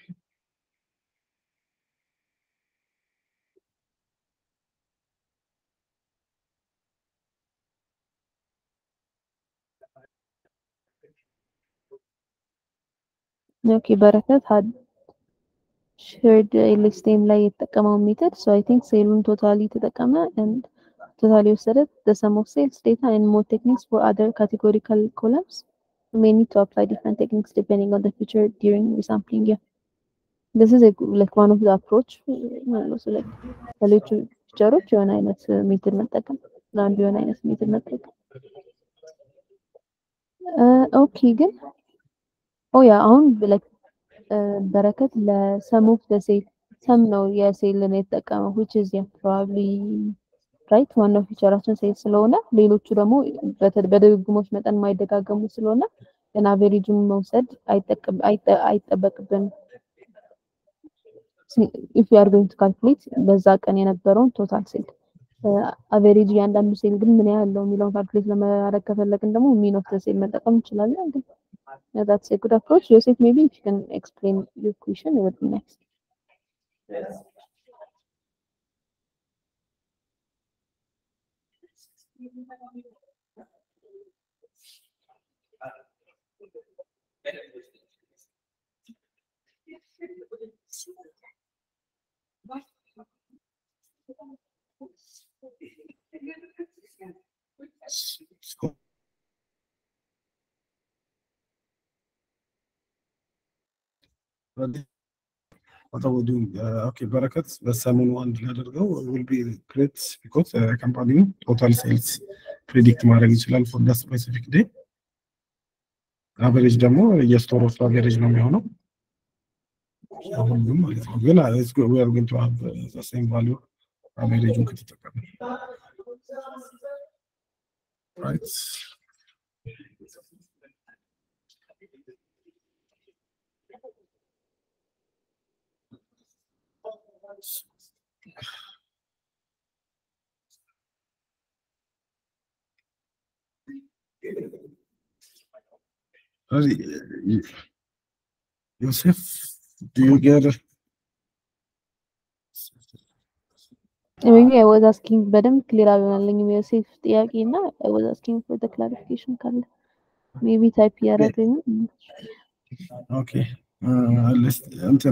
okay በረከት had shared LSTM ላይ የተጠቀመው ሜተድ so I think ሴሉን ቶታሊ ተጠቀመ and totally ወሰደ the sum of sales data and more techniques for other categorical columns we may need to apply different techniques depending on the feature during resampling yeah this is like one of the approach so like ሌሎች ፊቸሮች የሆነ አይነት ሜተድ መጠቀም ለአንዱ የሆነ አይነት ሜተድ መጠቀም ኦኬ ግን አሁን like በረከት ለሰም ኦፍ the sale ሰም ነው የሴልን የተጠቀመው which is yeah probably right ዋናው ፊቸራችን ሴል ስለሆነ ሌሎቹ ደግሞ በድግግሞች መጠን ማይደጋገሙ ስለሆነ እና አቨሬጁን መውሰድ አይጠበቅብን if you are going to calculate በዛ ቀን የነበረውን ቶታል ሴል አቨሬጅ ያንዳንዱ ሴል ግን ምን ያህል ነው የሚለውን ካልኩሌት ለማድረግ ከፈለግን ደግሞ ሚን ኦፍ the ሴል መጠቀም እንችላለን ግን that's a good approach Joseph maybe if you can explain your question it would be nice what are we doing? Okay, Barakat, the salmon one will be great because company total sales predict ማድረግ ይችላል for that specific day. Average ደግሞ የስቶር ኦፍ አቨሬጅ ነው የሚሆነው። ሁሉም ማለት ነው። ግን we are going to have the same value average ከተጠቀምን right? Yusuf, do you get it? Maybe I was asking በደንብ ክሊር አልሆነልኝም ዮሴፍ ጥያቄ እና I was asking for the clarification ካለ maybe type ያደረገኝ Okay. Let's enter.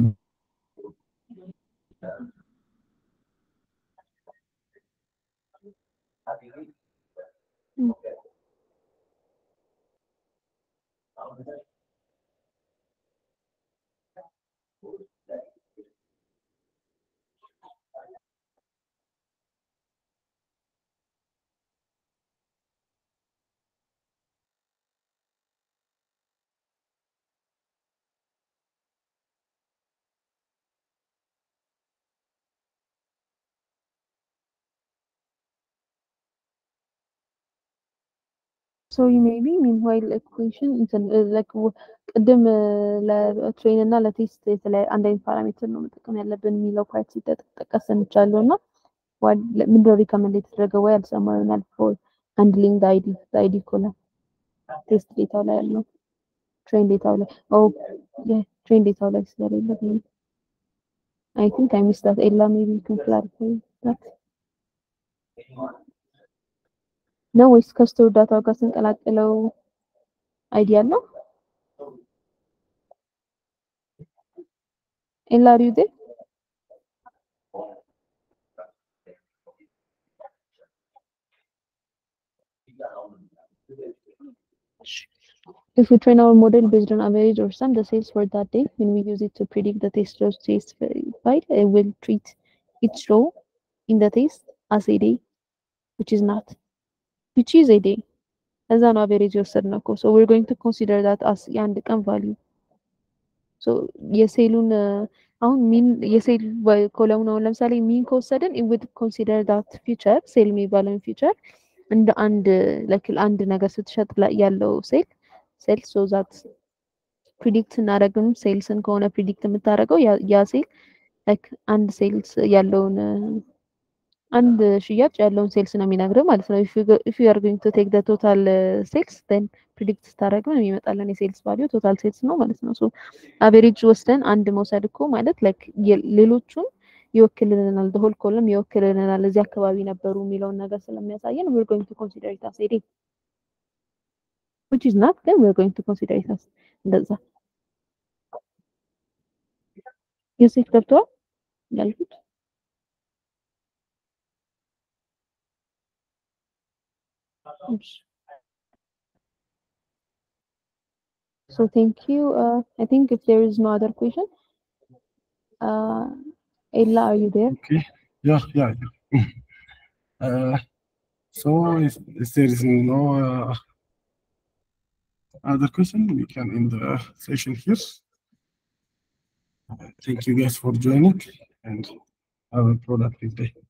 sorry maybe meanwhile equation like ቅድም ለትሬን እና ለቴስት የተለያየ አንድ አይነት ፓራሜትር ነው መጠቀም ያለብን የሚለው ፓርት ሲጠቀስ ሰምቻለሁ እና ምንድነው ሪከመንድ የተደረገው ወይ አልሰማሁም ይሆናል for handling the ID ኮለም ቴስት ዴታው ላይ ያለው ትሬን ዴታው ላይ ትሬን ዴታው ላይ ስለሌለ I think I missed that Ella maybe you can clarify that ነው ወይስ ከስቶር ዳታው ጋር ስንቀላቅለው አይዲያ ነው Ella are you there? If we train our model based on average or sum the sales for that day, when we use it to predict the test row test file, it will treat each row in the test as a day, which is a day. As an average so we're going to consider that as and value. So የሴሉን አሁን ሚን የሴል ኮለም ነው ለምሳሌ ሚን ከወሰደን it would consider that feature ሴል የሚባለውን feature እንደ አንድ ነገር ስትሸጥ ያለው ሴል so that predict እናደርግም ሴልስን ከሆነ predict የምታደርገው ያ ሴል like አንድ ሴልስ ያለውን አንድ ሽያጭ ያለውን ሴልስ ነው የሚነግረው ማለት ነው if you are going to take the total sales then predict ስታደርግ ምን ይመጣልን የሴልስ ቫልዩ ቶታል ሴልስ ነው ማለት ነው so average ወስደን አንድ መውሰድ እኮ ማለት like ሌሎቹን ይወክልልናል the whole column ይወክልልናል እዚህ አካባቢ ነበሩ የሚለውን ነገር ስለሚያሳየን we're going to consider it as a day which is not then we're going to consider it as እንደዛ ዮሴፍ ገብቷል ያልኩት So thank you. I think if there is no other question, Ella, are you there? Okay. Yeah. So if there is no other question, we can end the session here. Thank you guys for joining and have a productive day.